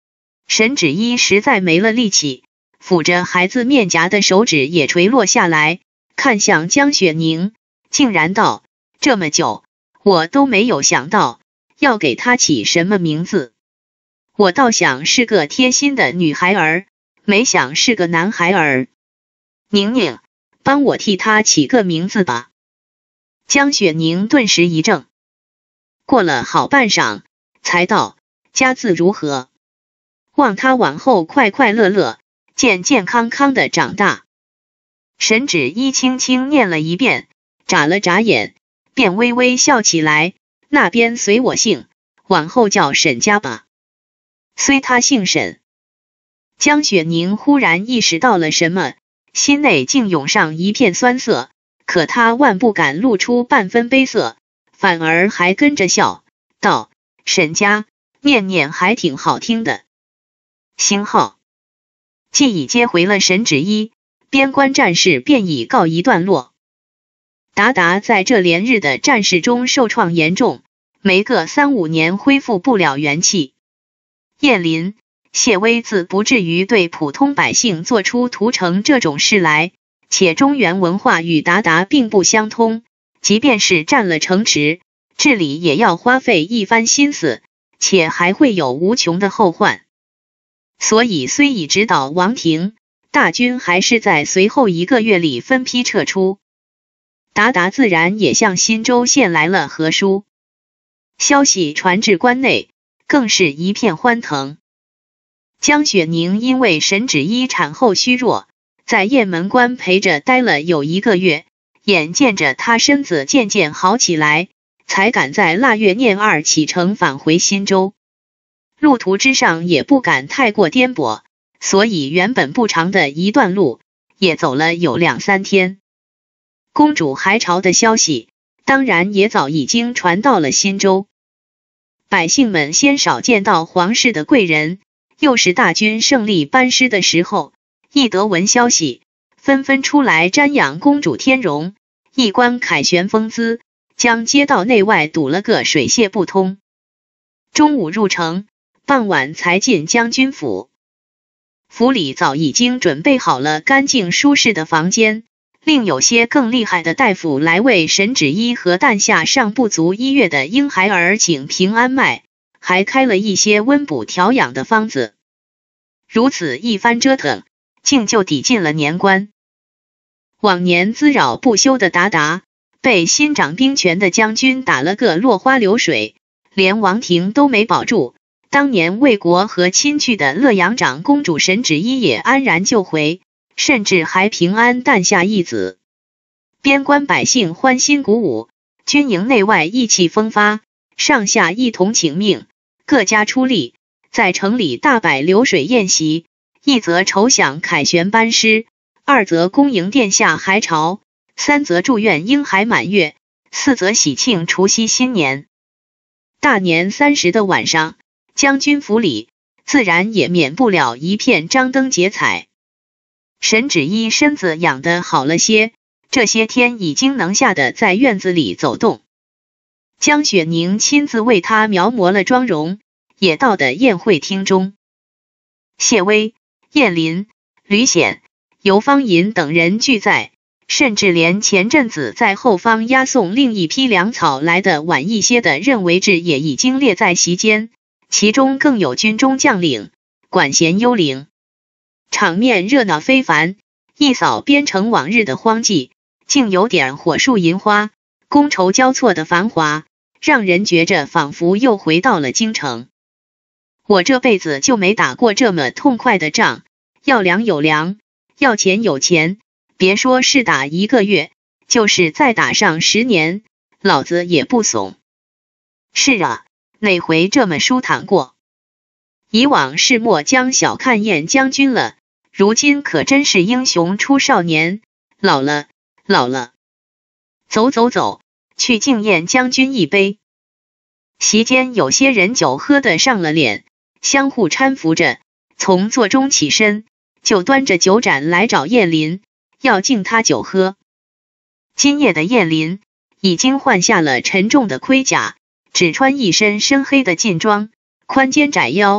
沈芷衣实在没了力气，抚着孩子面颊的手指也垂落下来，看向江雪宁，竟然道：这么久，我都没有想到要给他起什么名字。我倒想是个贴心的女孩儿，没想是个男孩儿。宁宁，帮我替他起个名字吧。江雪宁顿时一怔，过了好半晌，才道：家字如何？望他往后快快乐乐、健健康康的长大。沈芷衣轻轻念了一遍，眨了眨眼，便微微笑起来。那边随我姓，往后叫沈家吧。虽他姓沈。江雪宁忽然意识到了什么，心内竟涌上一片酸涩，可他万不敢露出半分悲涩，反而还跟着笑，道：沈家，念念还挺好听的。星号。既已接回了沈芷衣，边关战事便已告一段落。达达在这连日的战事中受创严重，没个3-5年恢复不了元气。燕林、谢威自不至于对普通百姓做出屠城这种事来，且中原文化与达达并不相通，即便是占了城池，治理也要花费一番心思，且还会有无穷的后患。所以虽已指导王庭，大军还是在随后1个月里分批撤出。达达自然也向新州献来了和书，消息传至关内，更是一片欢腾。江雪宁因为沈芷衣产后虚弱，在雁门关陪着待了有1个月，眼见着她身子渐渐好起来，才赶在腊月廿2启程返回新州。路途之上也不敢太过颠簸，所以原本不长的一段路，也走了有2-3天。公主还朝的消息，当然也早已经传到了新州。百姓们先少见到皇室的贵人，又是大军胜利班师的时候，一得闻消息，纷纷出来瞻仰公主天容，一观凯旋风姿，将街道内外堵了个水泄不通。中午入城，傍晚才进将军府。府里早已经准备好了干净舒适的房间，另有些更厉害的大夫来为沈芷衣和诞下尚不足1月的婴孩儿请平安脉，还开了一些温补调养的方子。如此一番折腾，竟就抵进了年关。往年滋扰不休的达达，被新掌兵权的将军打了个落花流水，连王庭都没保住。当年为国和亲去的乐阳长公主沈芷衣也安然救回，甚至还平安诞下一子。边关百姓欢欣鼓舞，军营内外意气风发，上下一同请命，各家出力，在城里大摆流水宴席，一则筹享凯旋班师，二则恭迎殿下还朝，三则祝愿婴孩满月，四则喜庆除夕新年。大年30的晚上，将军府里自然也免不了一片张灯结彩。沈芷衣身子养得好了些，这些天已经能下得在院子里走动。江雪宁亲自为她描摹了妆容，也到的宴会厅中。谢威、燕林、吕显、尤方银等人俱在，甚至连前阵子在后方押送另一批粮草来的晚一些的任维志也已经列在席间，其中更有军中将领、管弦幽灵，场面热闹非凡，一扫边城往日的荒寂，竟有点火树银花、觥筹交错的繁华，让人觉着仿佛又回到了京城。我这辈子就没打过这么痛快的仗，要粮有粮，要钱有钱，别说是打1个月，就是再打上10年，老子也不怂。是啊，哪回这么舒坦过？以往是莫将小看燕将军了，如今可真是英雄出少年，老了，老了。走走走，去敬燕将军一杯。席间有些人酒喝得上了脸，相互搀扶着，从座中起身，就端着酒盏来找燕林，要敬他酒喝。今夜的燕林已经换下了沉重的盔甲，只穿一身深黑的劲装，宽肩窄腰，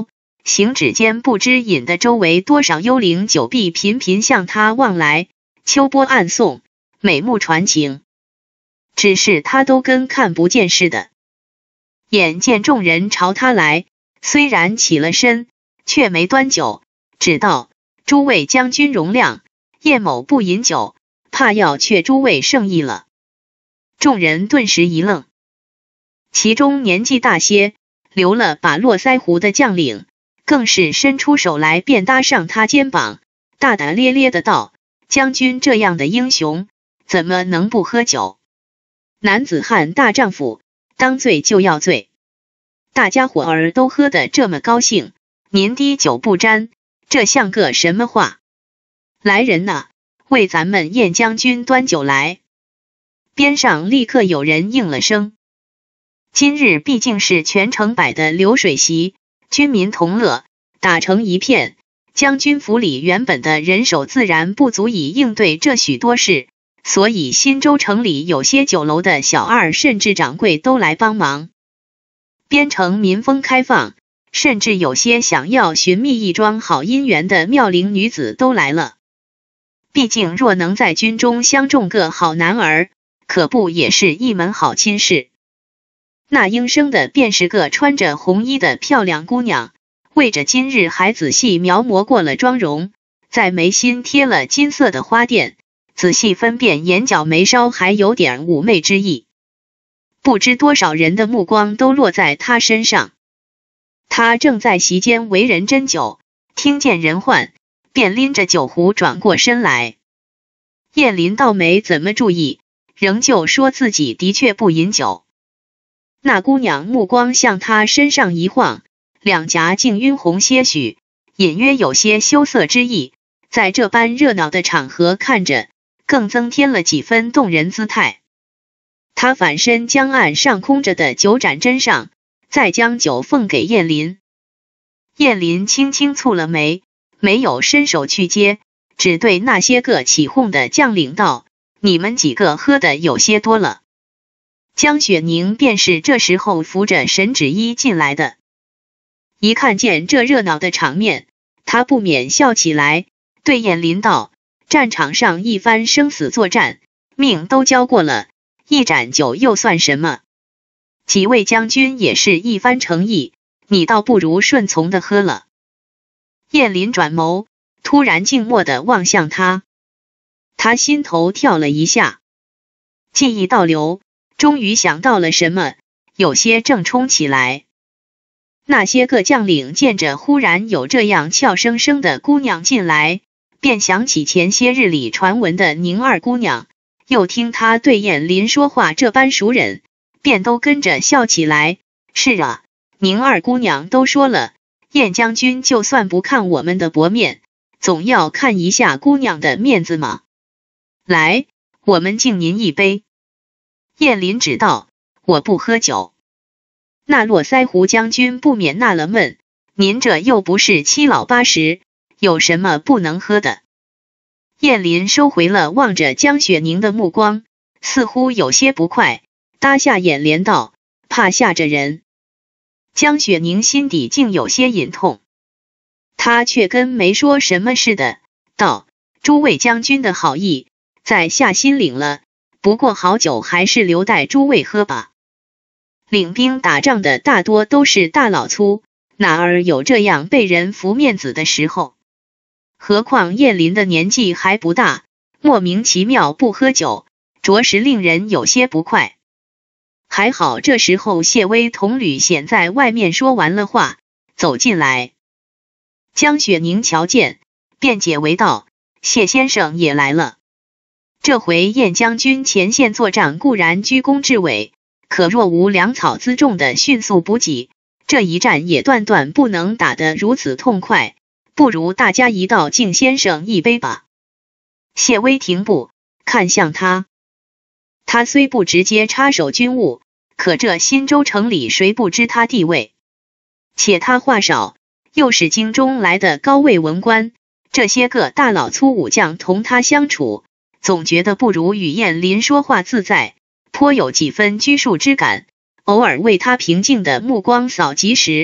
行止间不知引得周围多少幽灵久闭频频向他望来，秋波暗送，美目传情。只是他都跟看不见似的。眼见众人朝他来，虽然起了身，却没端酒，只道：诸位将军容量，叶某不饮酒，怕要却诸位盛意了。众人顿时一愣，其中年纪大些，留了把络腮胡的将领，更是伸出手来便搭上他肩膀，大大咧咧的道：将军这样的英雄，怎么能不喝酒？男子汉大丈夫，当醉就要醉。大家伙儿都喝得这么高兴，您滴酒不沾，这像个什么话？来人呐，为咱们燕将军端酒来。边上立刻有人应了声。今日毕竟是全城摆的流水席，军民同乐，打成一片，将军府里原本的人手自然不足以应对这许多事，所以新州城里有些酒楼的小二甚至掌柜都来帮忙。边城民风开放，甚至有些想要寻觅一桩好姻缘的妙龄女子都来了。毕竟若能在军中相中个好男儿，可不也是一门好亲事。那应声的便是个穿着红衣的漂亮姑娘，为着今日还仔细描摹过了妆容，在眉心贴了金色的花钿，仔细分辨眼角眉梢还有点妩媚之意。不知多少人的目光都落在她身上。她正在席间为人斟酒，听见人唤，便拎着酒壶转过身来。燕林倒没怎么注意，仍旧说自己的确不饮酒。那姑娘目光向他身上一晃，两颊竟晕红些许，隐约有些羞涩之意，在这般热闹的场合看着，更增添了几分动人姿态。他反身将岸上空着的酒盏斟上，再将酒奉给燕林。燕林轻轻蹙了眉，没有伸手去接，只对那些个起哄的将领道：你们几个喝的有些多了。江雪宁便是这时候扶着沈芷衣进来的。一看见这热闹的场面，他不免笑起来，对燕林道：战场上一番生死作战，命都交过了，一盏酒又算什么？几位将军也是一番诚意，你倒不如顺从的喝了。燕林转眸，突然静默地望向他，他心头跳了一下，记忆倒流，终于想到了什么，有些正冲起来。那些个将领见着忽然有这样俏生生的姑娘进来，便想起前些日里传闻的宁二姑娘，又听他对燕林说话这般熟稔，便都跟着笑起来。是啊，宁二姑娘都说了，燕将军就算不看我们的薄面，总要看一下姑娘的面子嘛。来，我们敬您一杯。燕林只道：我不喝酒。那络腮胡将军不免纳了闷，您这又不是七老八十，有什么不能喝的？燕林收回了望着江雪宁的目光，似乎有些不快，搭下眼帘道：怕吓着人。江雪宁心底竟有些隐痛，他却跟没说什么似的，道：诸位将军的好意，在下心领了，不过好酒还是留待诸位喝吧。领兵打仗的大多都是大老粗，哪儿有这样被人服面子的时候？何况燕林的年纪还不大，莫名其妙不喝酒，着实令人有些不快。还好这时候谢威同吕显在外面说完了话，走进来。江雪宁瞧见，便解围道：谢先生也来了。这回燕将军前线作战固然居功至伟，可若无粮草辎重的迅速补给，这一战也断断不能打得如此痛快，不如大家一道敬先生一杯吧。谢威停步，看向他。他虽不直接插手军务，可这新州城里谁不知他地位？且他话少，又是京中来的高位文官，这些个大老粗武将同他相处，总觉得不如与燕林说话自在，颇有几分拘束之感。偶尔为他平静的目光扫及时，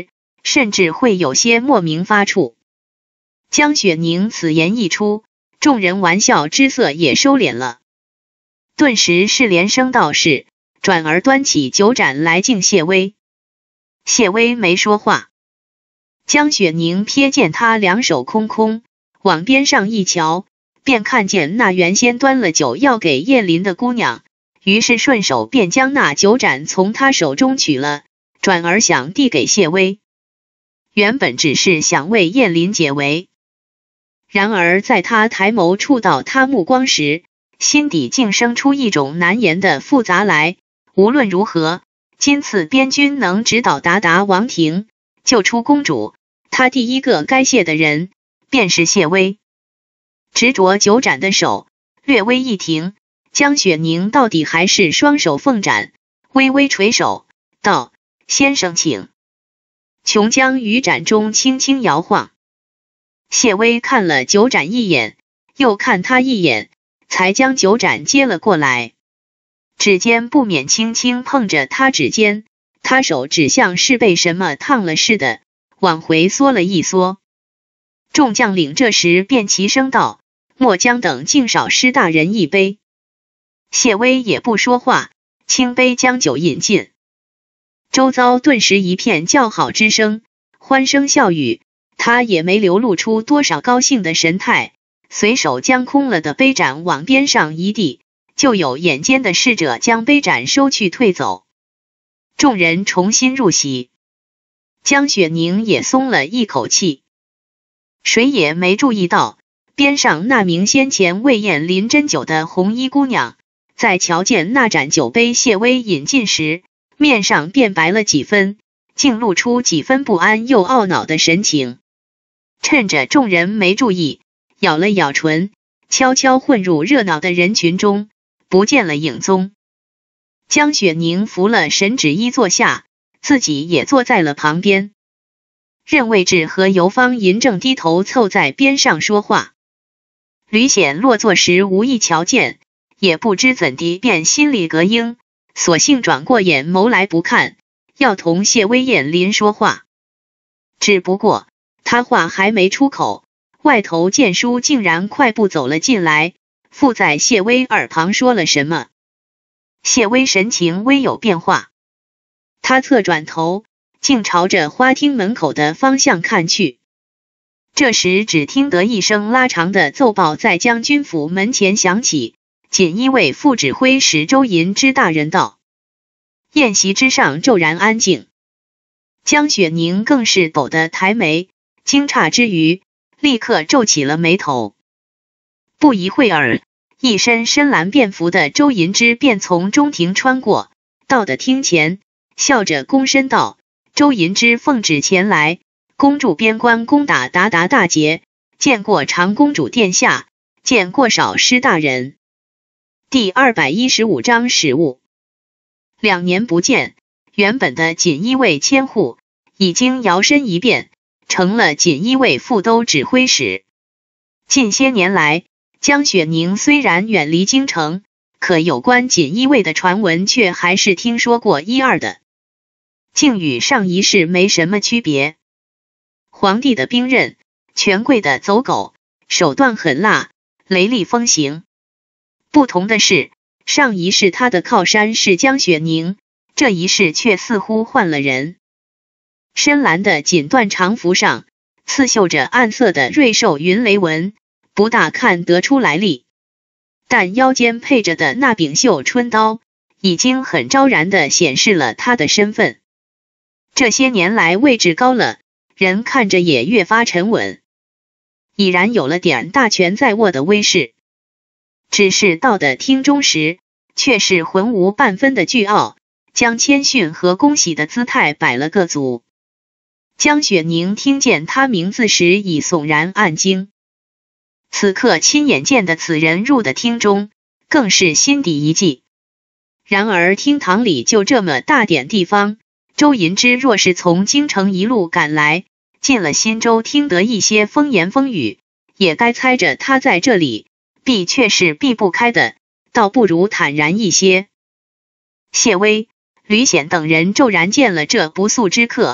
甚至会有些莫名发怵。江雪凝此言一出，众人玩笑之色也收敛了，顿时是连声道是，转而端起酒盏来敬谢微。谢微没说话，江雪凝瞥见他两手空空，往边上一瞧，便看见那原先端了酒要给燕林的姑娘，于是顺手便将那酒盏从他手中取了，转而想递给谢微。原本只是想为燕林解围，然而在他抬眸触到他目光时，心底竟生出一种难言的复杂来。无论如何，今次边军能直捣鞑靼王庭，救出公主，他第一个该谢的人便是谢微。执着酒盏的手略微一停，江雪凝到底还是双手奉盏，微微垂首道：先生请。琼浆于盏中轻轻摇晃，谢微看了酒盏一眼，又看他一眼，才将酒盏接了过来，指尖不免轻轻碰着他指尖，他手只像是被什么烫了似的，往回缩了一缩。众将领这时便齐声道：末将等敬少师大人一杯。谢微也不说话，轻杯将酒饮尽。周遭顿时一片叫好之声，欢声笑语，他也没流露出多少高兴的神态，随手将空了的杯盏往边上一递，就有眼尖的侍者将杯盏收去退走。众人重新入席，江雪凝也松了一口气。谁也没注意到，边上那名先前为燕林斟酒的红衣姑娘，在瞧见那盏酒杯谢微饮尽时，面上变白了几分，竟露出几分不安又懊恼的神情。趁着众人没注意，咬了咬唇，悄悄混入热闹的人群中，不见了影踪。江雪凝扶了沈芷衣坐下，自己也坐在了旁边。任卫志和游方银正低头凑在边上说话。吕显落座时无意瞧见，也不知怎地便心里膈应，索性转过眼眸来不看，要同谢微燕林说话。只不过他话还没出口，外头剑叔竟然快步走了进来，附在谢微耳旁说了什么。谢微神情微有变化，他侧转头，竟朝着花厅门口的方向看去。这时只听得一声拉长的奏报在将军府门前响起，锦衣卫副指挥使周银之大人到。宴席之上骤然安静，江雪凝更是陡地抬眉，惊诧之余，立刻皱起了眉头。不一会儿，一身深蓝便服的周银之便从中庭穿过，到的厅前，笑着躬身道：周银之奉旨前来，恭祝边关攻打鞑靼大捷，见过长公主殿下，见过少师大人。第215章始务。2年不见，原本的锦衣卫千户已经摇身一变，成了锦衣卫副都指挥使。近些年来，江雪凝虽然远离京城，可有关锦衣卫的传闻却还是听说过一二的，竟与上一世没什么区别。皇帝的兵刃，权贵的走狗，手段狠辣，雷厉风行。不同的是，上一世他的靠山是江雪凝，这一世却似乎换了人。深蓝的锦缎长服上刺绣着暗色的瑞兽云雷纹，不大看得出来历，但腰间配着的那柄绣春刀已经很昭然地显示了他的身份。这些年来位置高了，人看着也越发沉稳，已然有了点大权在握的威势。只是到的厅中时，却是浑无半分的倨傲，将谦逊和恭喜的姿态摆了个足。江雪凝听见他名字时已悚然暗惊，此刻亲眼见的此人入的厅中，更是心底一悸。然而厅堂里就这么大点地方，周银之若是从京城一路赶来，进了新州听得一些风言风语，也该猜着他在这里避却是避不开的，倒不如坦然一些。谢微、吕显等人骤然见了这不速之客，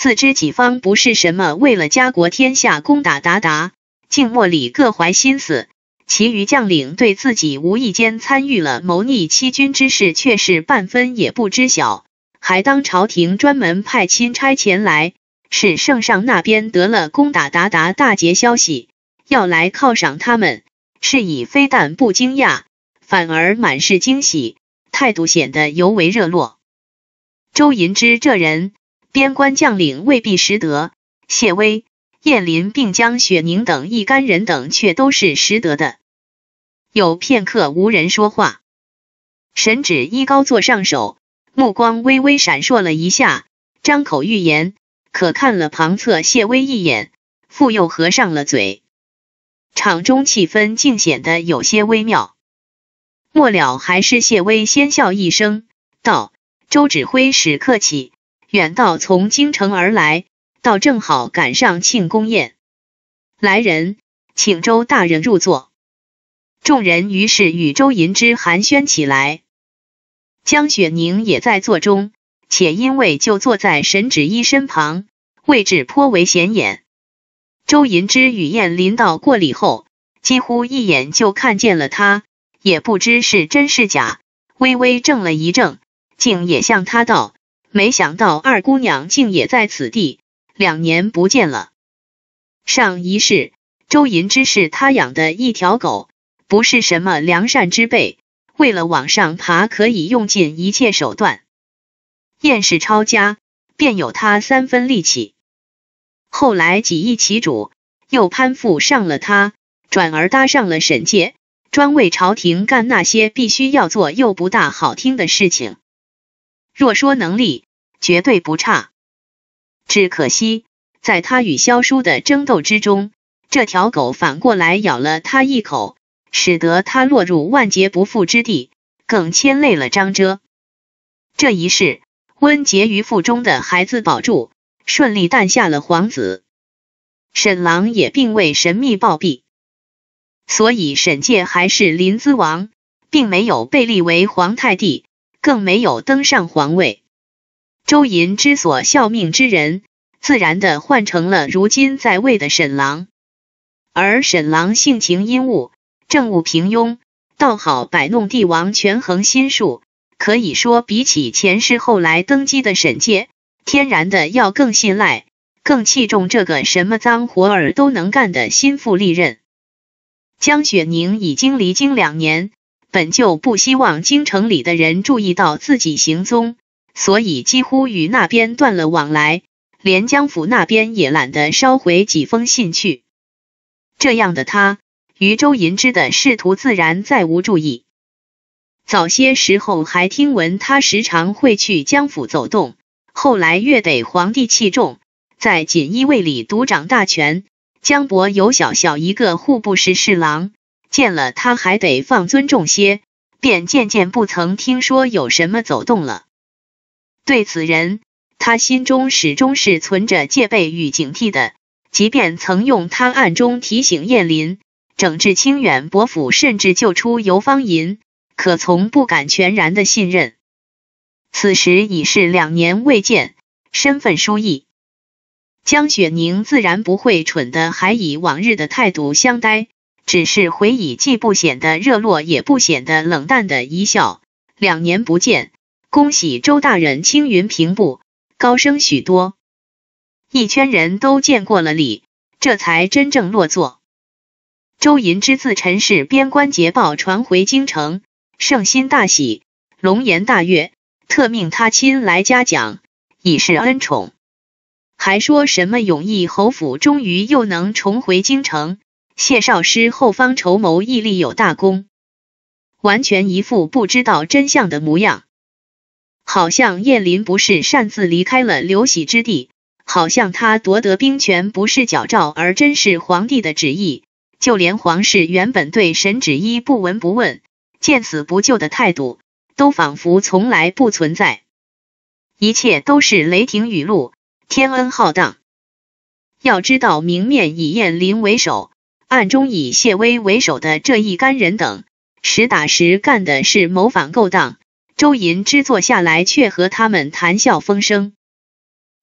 自知己方不是什么为了家国天下攻打鞑靼，竟莫里各怀心思，其余将领对自己无意间参与了谋逆欺君之事却是半分也不知晓，还当朝廷专门派钦差前来，使圣上那边得了攻打鞑靼大捷消息，要来犒赏他们，是以非但不惊讶，反而满是惊喜，态度显得尤为热络。周银之这人，边关将领未必识得，谢威、燕林并江雪宁等一干人等却都是识得的。有片刻无人说话，沈芷依高座上首，目光微微闪烁了一下，张口欲言，可看了旁侧谢威一眼，复又合上了嘴。场中气氛竟显得有些微妙。末了还是谢威先笑一声，道：“周指挥使客气，远道从京城而来，倒正好赶上庆功宴。来人，请周大人入座。”众人于是与周银之寒暄起来。江雪宁也在座中，且因为就坐在沈芷依身旁，位置颇为显眼。周银之与燕临到过礼后，几乎一眼就看见了他，也不知是真是假，微微怔了一怔，竟也向他道：“没想到二姑娘竟也在此地，2年不见了。”上一世，周银之是他养的一条狗，不是什么良善之辈，为了往上爬可以用尽一切手段。燕氏抄家，便有他3分力气。后来几易其主，又攀附上了他，转而搭上了沈介，专为朝廷干那些必须要做又不大好听的事情。若说能力，绝对不差。只可惜，在他与萧叔的争斗之中，这条狗反过来咬了他一口，使得他落入万劫不复之地，更牵累了张遮。这一世，温婕妤腹中的孩子保住，顺利诞下了皇子。沈郎也并未神秘暴毙，所以沈介还是临淄王，并没有被立为皇太帝，更没有登上皇位。周银之所效命之人，自然地换成了如今在位的沈郎。而沈郎性情阴雾，政务平庸，倒好摆弄帝王权衡心术，可以说比起前世后来登基的沈介，天然的要更信赖，更器重这个什么脏活儿都能干的心腹利刃。江雪宁已经离京2年，本就不希望京城里的人注意到自己行踪，所以几乎与那边断了往来，连江府那边也懒得捎回几封信去。这样的他，于周银之的仕途自然再无注意。早些时候还听闻他时常会去江府走动，后来越得皇帝器重，在锦衣卫里独掌大权，江伯有小小一个户部侍侍郎，见了他还得放尊重些，便渐渐不曾听说有什么走动了。对此人，他心中始终是存着戒备与警惕的，即便曾用他暗中提醒燕林，整治清远伯府，甚至救出游方银，可从不敢全然的信任。此时已是2年未见，身份殊异。江雪宁自然不会蠢的还以往日的态度相待，只是回以既不显得热络也不显得冷淡的一笑：“2年不见，恭喜周大人青云平步，高升许多。”一圈人都见过了礼，这才真正落座。周银之自陈氏边关捷报传回京城，圣心大喜，龙颜大悦，特命他亲来嘉奖，以示恩宠。还说什么永义侯府终于又能重回京城，谢少师后方筹谋亦立有大功，完全一副不知道真相的模样。好像燕林不是擅自离开了刘喜之地，好像他夺得兵权不是矫诏，而真是皇帝的旨意，就连皇室原本对沈芷依不闻不问、见死不救的态度，都仿佛从来不存在。一切都是雷霆雨露，天恩浩荡。要知道，明面以燕林为首，暗中以谢威为首的这一干人等，实打实干的是谋反勾当，周银之坐下来却和他们谈笑风生。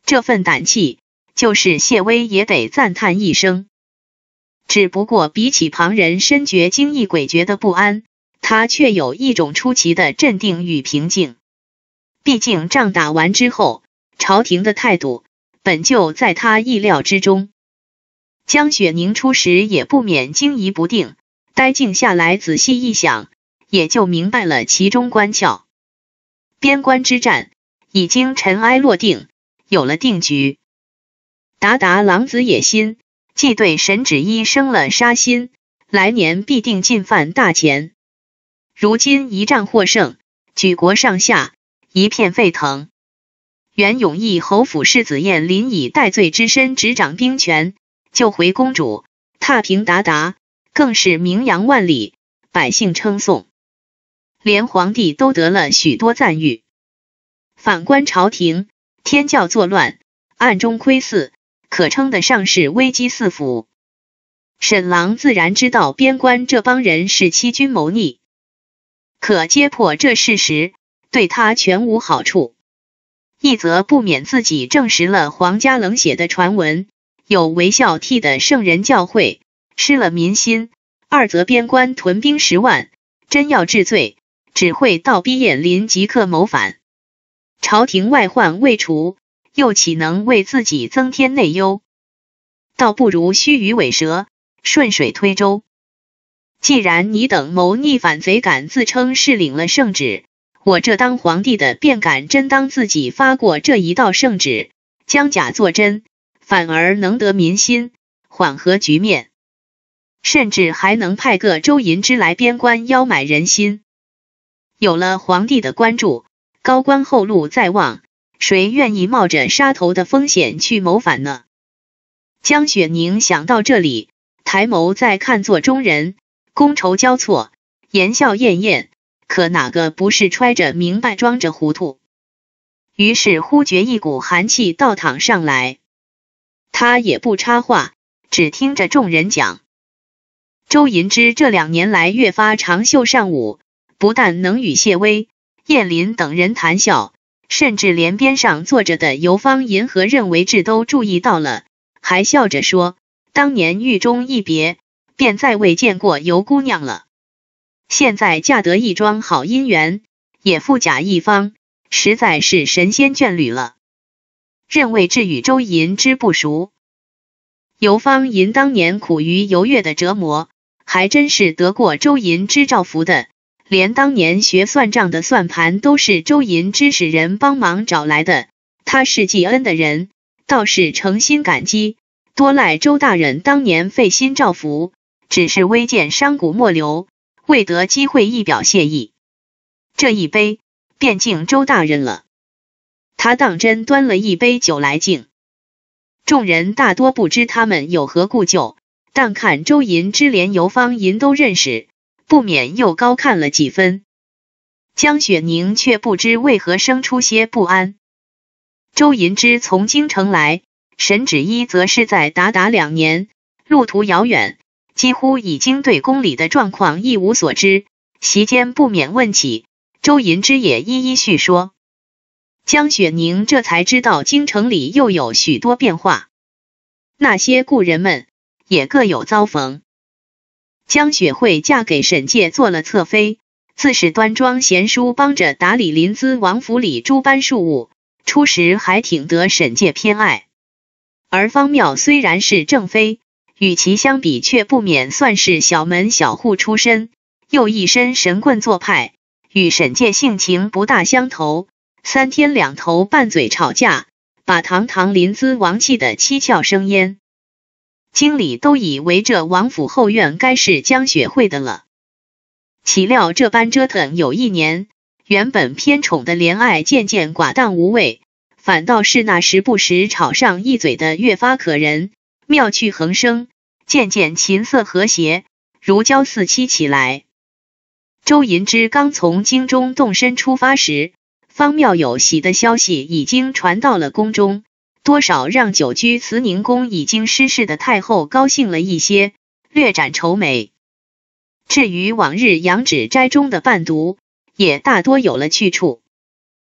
这份胆气，就是谢微也得赞叹一声。只不过比起旁人深觉惊异诡谲的不安，他却有一种出奇的镇定与平静。毕竟仗打完之后，朝廷的态度本就在他意料之中。江雪宁初时也不免惊疑不定，待静下来仔细一想，也就明白了其中关窍。边关之战已经尘埃落定，有了定局。鞑靼狼子野心，既对沈芷衣生了杀心，来年必定进犯大前。如今一战获胜，举国上下一片沸腾。原永义侯府世子燕临以戴罪之身执掌兵权，救回公主，踏平鞑靼，更是名扬万里，百姓称颂，连皇帝都得了许多赞誉。反观朝廷，天教作乱，暗中窥伺，可称得上是危机四伏。沈郎自然知道边关这帮人是欺君谋逆，可揭破这事实对他全无好处。一则不免自己证实了皇家冷血的传闻，有违孝悌的圣人教诲，失了民心；二则边关屯兵10万，真要治罪，只会倒逼燕临即刻谋反。朝廷外患未除，又岂能为自己增添内忧？倒不如须臾尾蛇，顺水推舟。既然你等谋逆反贼敢自称是领了圣旨，我这当皇帝的便敢真当自己发过这一道圣旨，将假作真，反而能得民心，缓和局面，甚至还能派个周银之来边关邀买人心。有了皇帝的关注，高官厚禄在望，谁愿意冒着杀头的风险去谋反呢？江雪宁想到这里，抬眸再看座中人，觥筹交错，言笑晏晏，可哪个不是揣着明白装着糊涂？于是忽觉一股寒气倒淌上来，他也不插话，只听着众人讲。周银之这2年来越发长袖善舞，不但能与谢微、燕临等人谈笑，甚至连边上坐着的游方银和任维志都注意到了，还笑着说，当年狱中一别，便再未见过游姑娘了。现在嫁得一桩好姻缘，也富甲一方，实在是神仙眷侣了。任维志与周银之不熟，游方银当年苦于游月的折磨，还真是得过周银之照拂的，连当年学算账的算盘都是周银之使人帮忙找来的，他是记恩的人，倒是诚心感激，多赖周大人当年费心照拂，只是微见商贾末流，未得机会一表谢意。这一杯便敬周大人了。他当真端了一杯酒来敬。众人大多不知他们有何故旧，但看周银之连游方银都认识，不免又高看了几分。江雪宁却不知为何生出些不安。周银之从京城来，沈芷衣则是在鞑靼2年，路途遥远，几乎已经对宫里的状况一无所知，席间不免问起，周银之也一一叙说。江雪宁这才知道京城里又有许多变化，那些故人们也各有遭逢。江雪慧嫁给沈介做了侧妃，自是端庄贤淑，帮着打理临淄王府里诸般庶务，初时还挺得沈介偏爱。而方妙虽然是正妃，与其相比却不免算是小门小户出身，又一身神棍做派，与沈介性情不大相投，3天2头拌嘴吵架，把堂堂临淄王气得七窍生烟。经理都以为这王府后院该是江雪慧的了，岂料这般折腾有1年，原本偏宠的怜爱渐渐寡淡无味，反倒是那时不时吵上一嘴的越发可人，妙趣横生，渐渐琴瑟和谐，如胶似漆起来。周银之刚从京中动身出发时，方妙有喜的消息已经传到了宫中，多少让久居慈宁宫已经失势的太后高兴了一些，略展愁眉。至于往日杨芷斋中的伴读，也大多有了去处。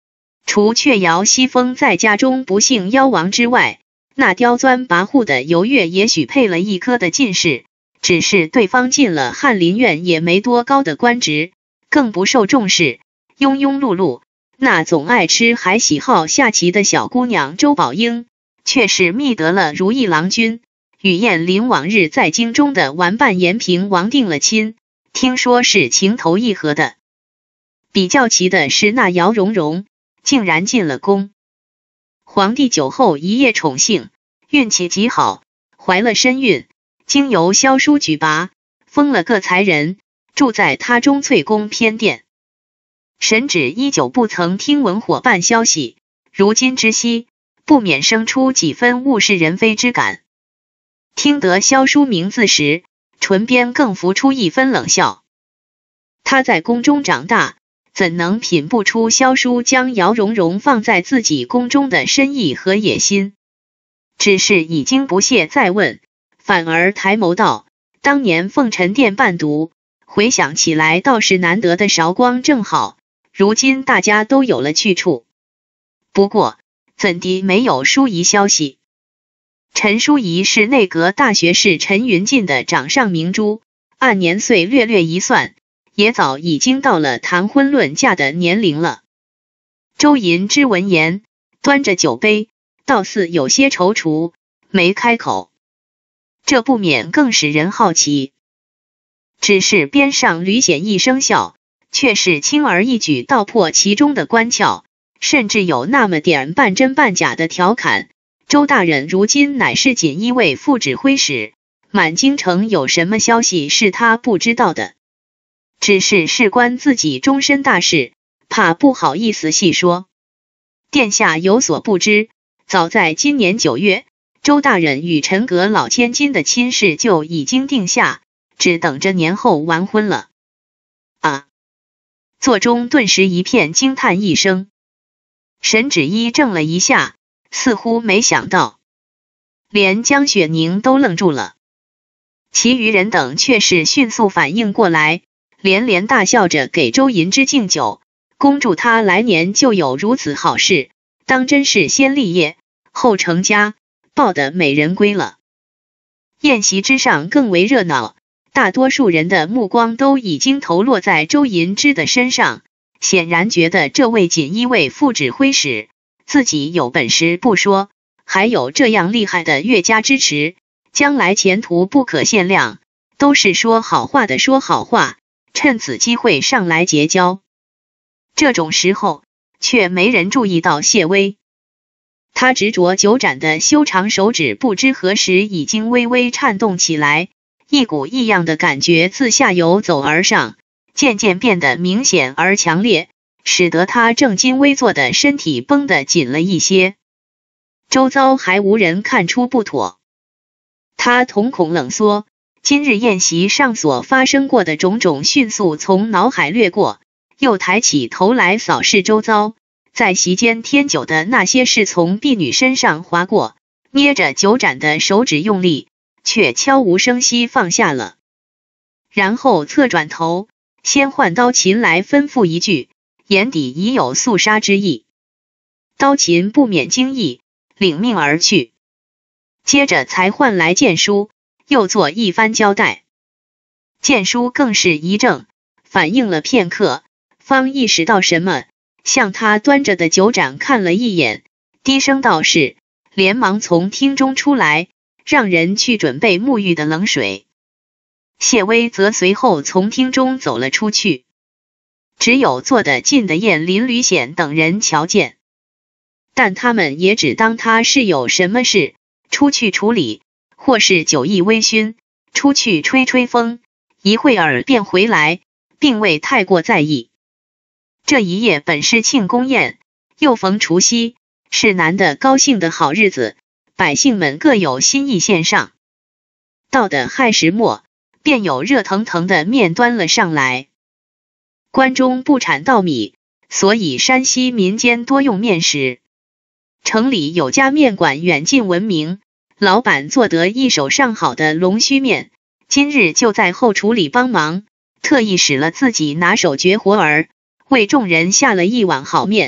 除却姚西风在家中不幸夭亡之外，那刁钻跋扈的游月也许配了一科的进士，只是对方进了翰林院也没多高的官职，更不受重视，庸庸碌碌。那总爱吃还喜好下棋的小姑娘周宝英，却是觅得了如意郎君，与燕林往日在京中的玩伴延平王定了亲，听说是情投意合的。比较奇的是那姚蓉蓉竟然进了宫，皇帝酒后一夜宠幸，运气极好，怀了身孕，经由萧书举拔，封了个才人，住在他中翠宫偏殿。神旨依旧不曾听闻伙伴消息，如今知悉，不免生出几分物是人非之感。听得萧书名字时，唇边更浮出一分冷笑。他在宫中长大，怎能品不出萧书将姚蓉蓉放在自己宫中的深意和野心？只是已经不屑再问，反而抬眸道：当年凤尘殿伴读，回想起来倒是难得的韶光正好，如今大家都有了去处。不过怎地没有淑仪消息？陈淑仪是内阁大学士陈云进的掌上明珠，按年岁略略一算，也早已经到了谈婚论嫁的年龄了。周银之闻言，端着酒杯，倒似有些踌躇，没开口。这不免更使人好奇。只是边上吕显一声笑，却是轻而易举道破其中的关窍，甚至有那么点半真半假的调侃：周大人如今乃是锦衣卫副指挥使，满京城有什么消息是他不知道的？只是事关自己终身大事，怕不好意思细说。殿下有所不知，早在今年9月，周大人与陈阁老千金的亲事就已经定下，只等着年后完婚了。啊！座中顿时一片惊叹一声。沈芷衣怔了一下，似乎没想到，连江雪宁都愣住了，其余人等却是迅速反应过来，连连大笑着给周银之敬酒，恭祝他来年就有如此好事，当真是先立业后成家，抱得美人归了。宴席之上更为热闹，大多数人的目光都已经投落在周银之的身上，显然觉得这位锦衣卫副指挥使自己有本事不说，还有这样厉害的岳家支持，将来前途不可限量，都是说好话的说好话，趁此机会上来结交。这种时候却没人注意到谢微，他执着酒盏的修长手指不知何时已经微微颤动起来，一股异样的感觉自下游走而上，渐渐变得明显而强烈，使得他正襟危坐的身体绷得紧了一些。周遭还无人看出不妥，他瞳孔冷缩，今日宴席上所发生过的种种迅速从脑海掠过，又抬起头来扫视周遭，在席间添酒的那些事从婢女身上划过，捏着酒盏的手指用力，却悄无声息放下了。然后侧转头，先换刀琴来吩咐一句，眼底已有肃杀之意。刀琴不免惊异，领命而去。接着才换来剑书，又做一番交代。剑书更是一怔，反应了片刻，方意识到什么，向他端着的酒盏看了一眼，低声道是，连忙从厅中出来，让人去准备沐浴的冷水。谢微则随后从厅中走了出去，只有坐得近的燕林、吕显等人瞧见，但他们也只当他是有什么事出去处理，或是酒意微醺出去吹吹风，一会儿便回来，并未太过在意。这一夜本是庆功宴，又逢除夕，是难得高兴的好日子，百姓们各有心意献上。到的亥时末，便有热腾腾的面端了上来。关中不产稻米，所以山西民间多用面食。城里有家面馆远近闻名，老板做得一手上好的龙须面，今日就在后厨里帮忙，特意使了自己拿手绝活儿，为众人下了一碗好面，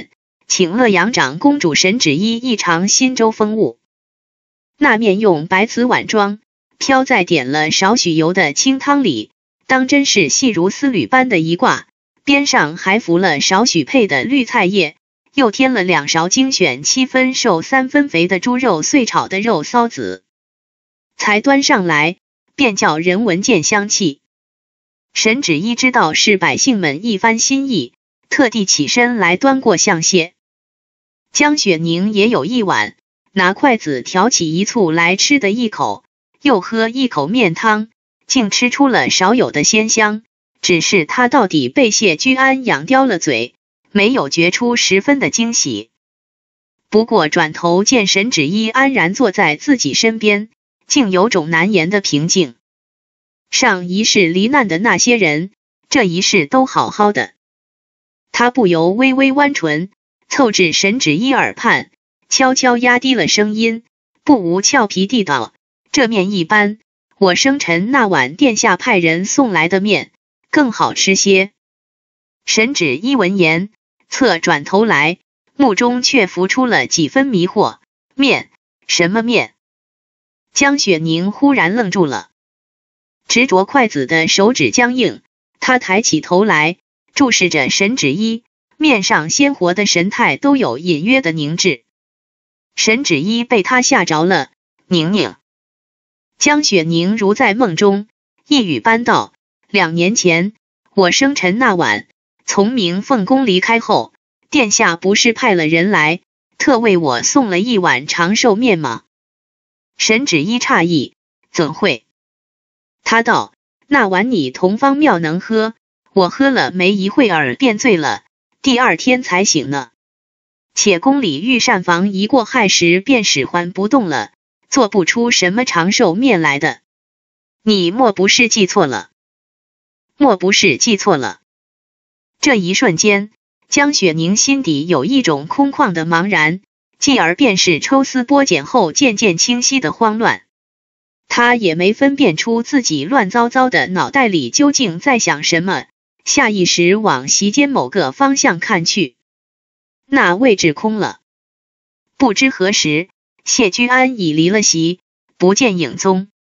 请乐阳长公主沈芷衣一尝新州风物。那面用白瓷碗装，飘在点了少许油的清汤里，当真是细如丝缕般的一挂，边上还浮了少许配的绿菜叶，又添了2勺精选7分瘦3分肥的猪肉碎炒的肉臊子。才端上来，便叫人闻见香气。沈芷衣知道是百姓们一番心意，特地起身来端过相谢。江雪凝也有一碗，拿筷子挑起一簇来吃的一口，又喝一口面汤，竟吃出了少有的鲜香。只是他到底被谢居安养刁了嘴，没有觉出十分的惊喜。不过转头见沈芷衣安然坐在自己身边，竟有种难言的平静。上一世罹难的那些人，这一世都好好的。他不由微微弯唇，凑至沈芷衣耳畔，悄悄压低了声音，不无俏皮地道：这面一般，我生辰那晚殿下派人送来的面更好吃些。沈芷衣闻言，侧转头来，目中却浮出了几分迷惑。面？什么面？江雪凝忽然愣住了，执着筷子的手指僵硬，她抬起头来，注视着沈芷衣，面上鲜活的神态都有隐约的凝滞。沈芷衣被他吓着了，宁宁。江雪凝如在梦中，一语般道：2年前，我生辰那晚，从明凤宫离开后，殿下不是派了人来，特为我送了一碗长寿面吗？沈芷衣诧异，怎会？他道：那碗你同方妙能喝，我喝了没一会儿便醉了，第2天才醒呢。且宫里御膳房一过亥时便使唤不动了，做不出什么长寿面来的。你莫不是记错了？莫不是记错了？这一瞬间，江雪凝心底有一种空旷的茫然，继而便是抽丝剥茧后渐渐清晰的慌乱。他也没分辨出自己乱糟糟的脑袋里究竟在想什么，下意识往席间某个方向看去。那位置空了，不知何时谢居安已离了席，不见影踪。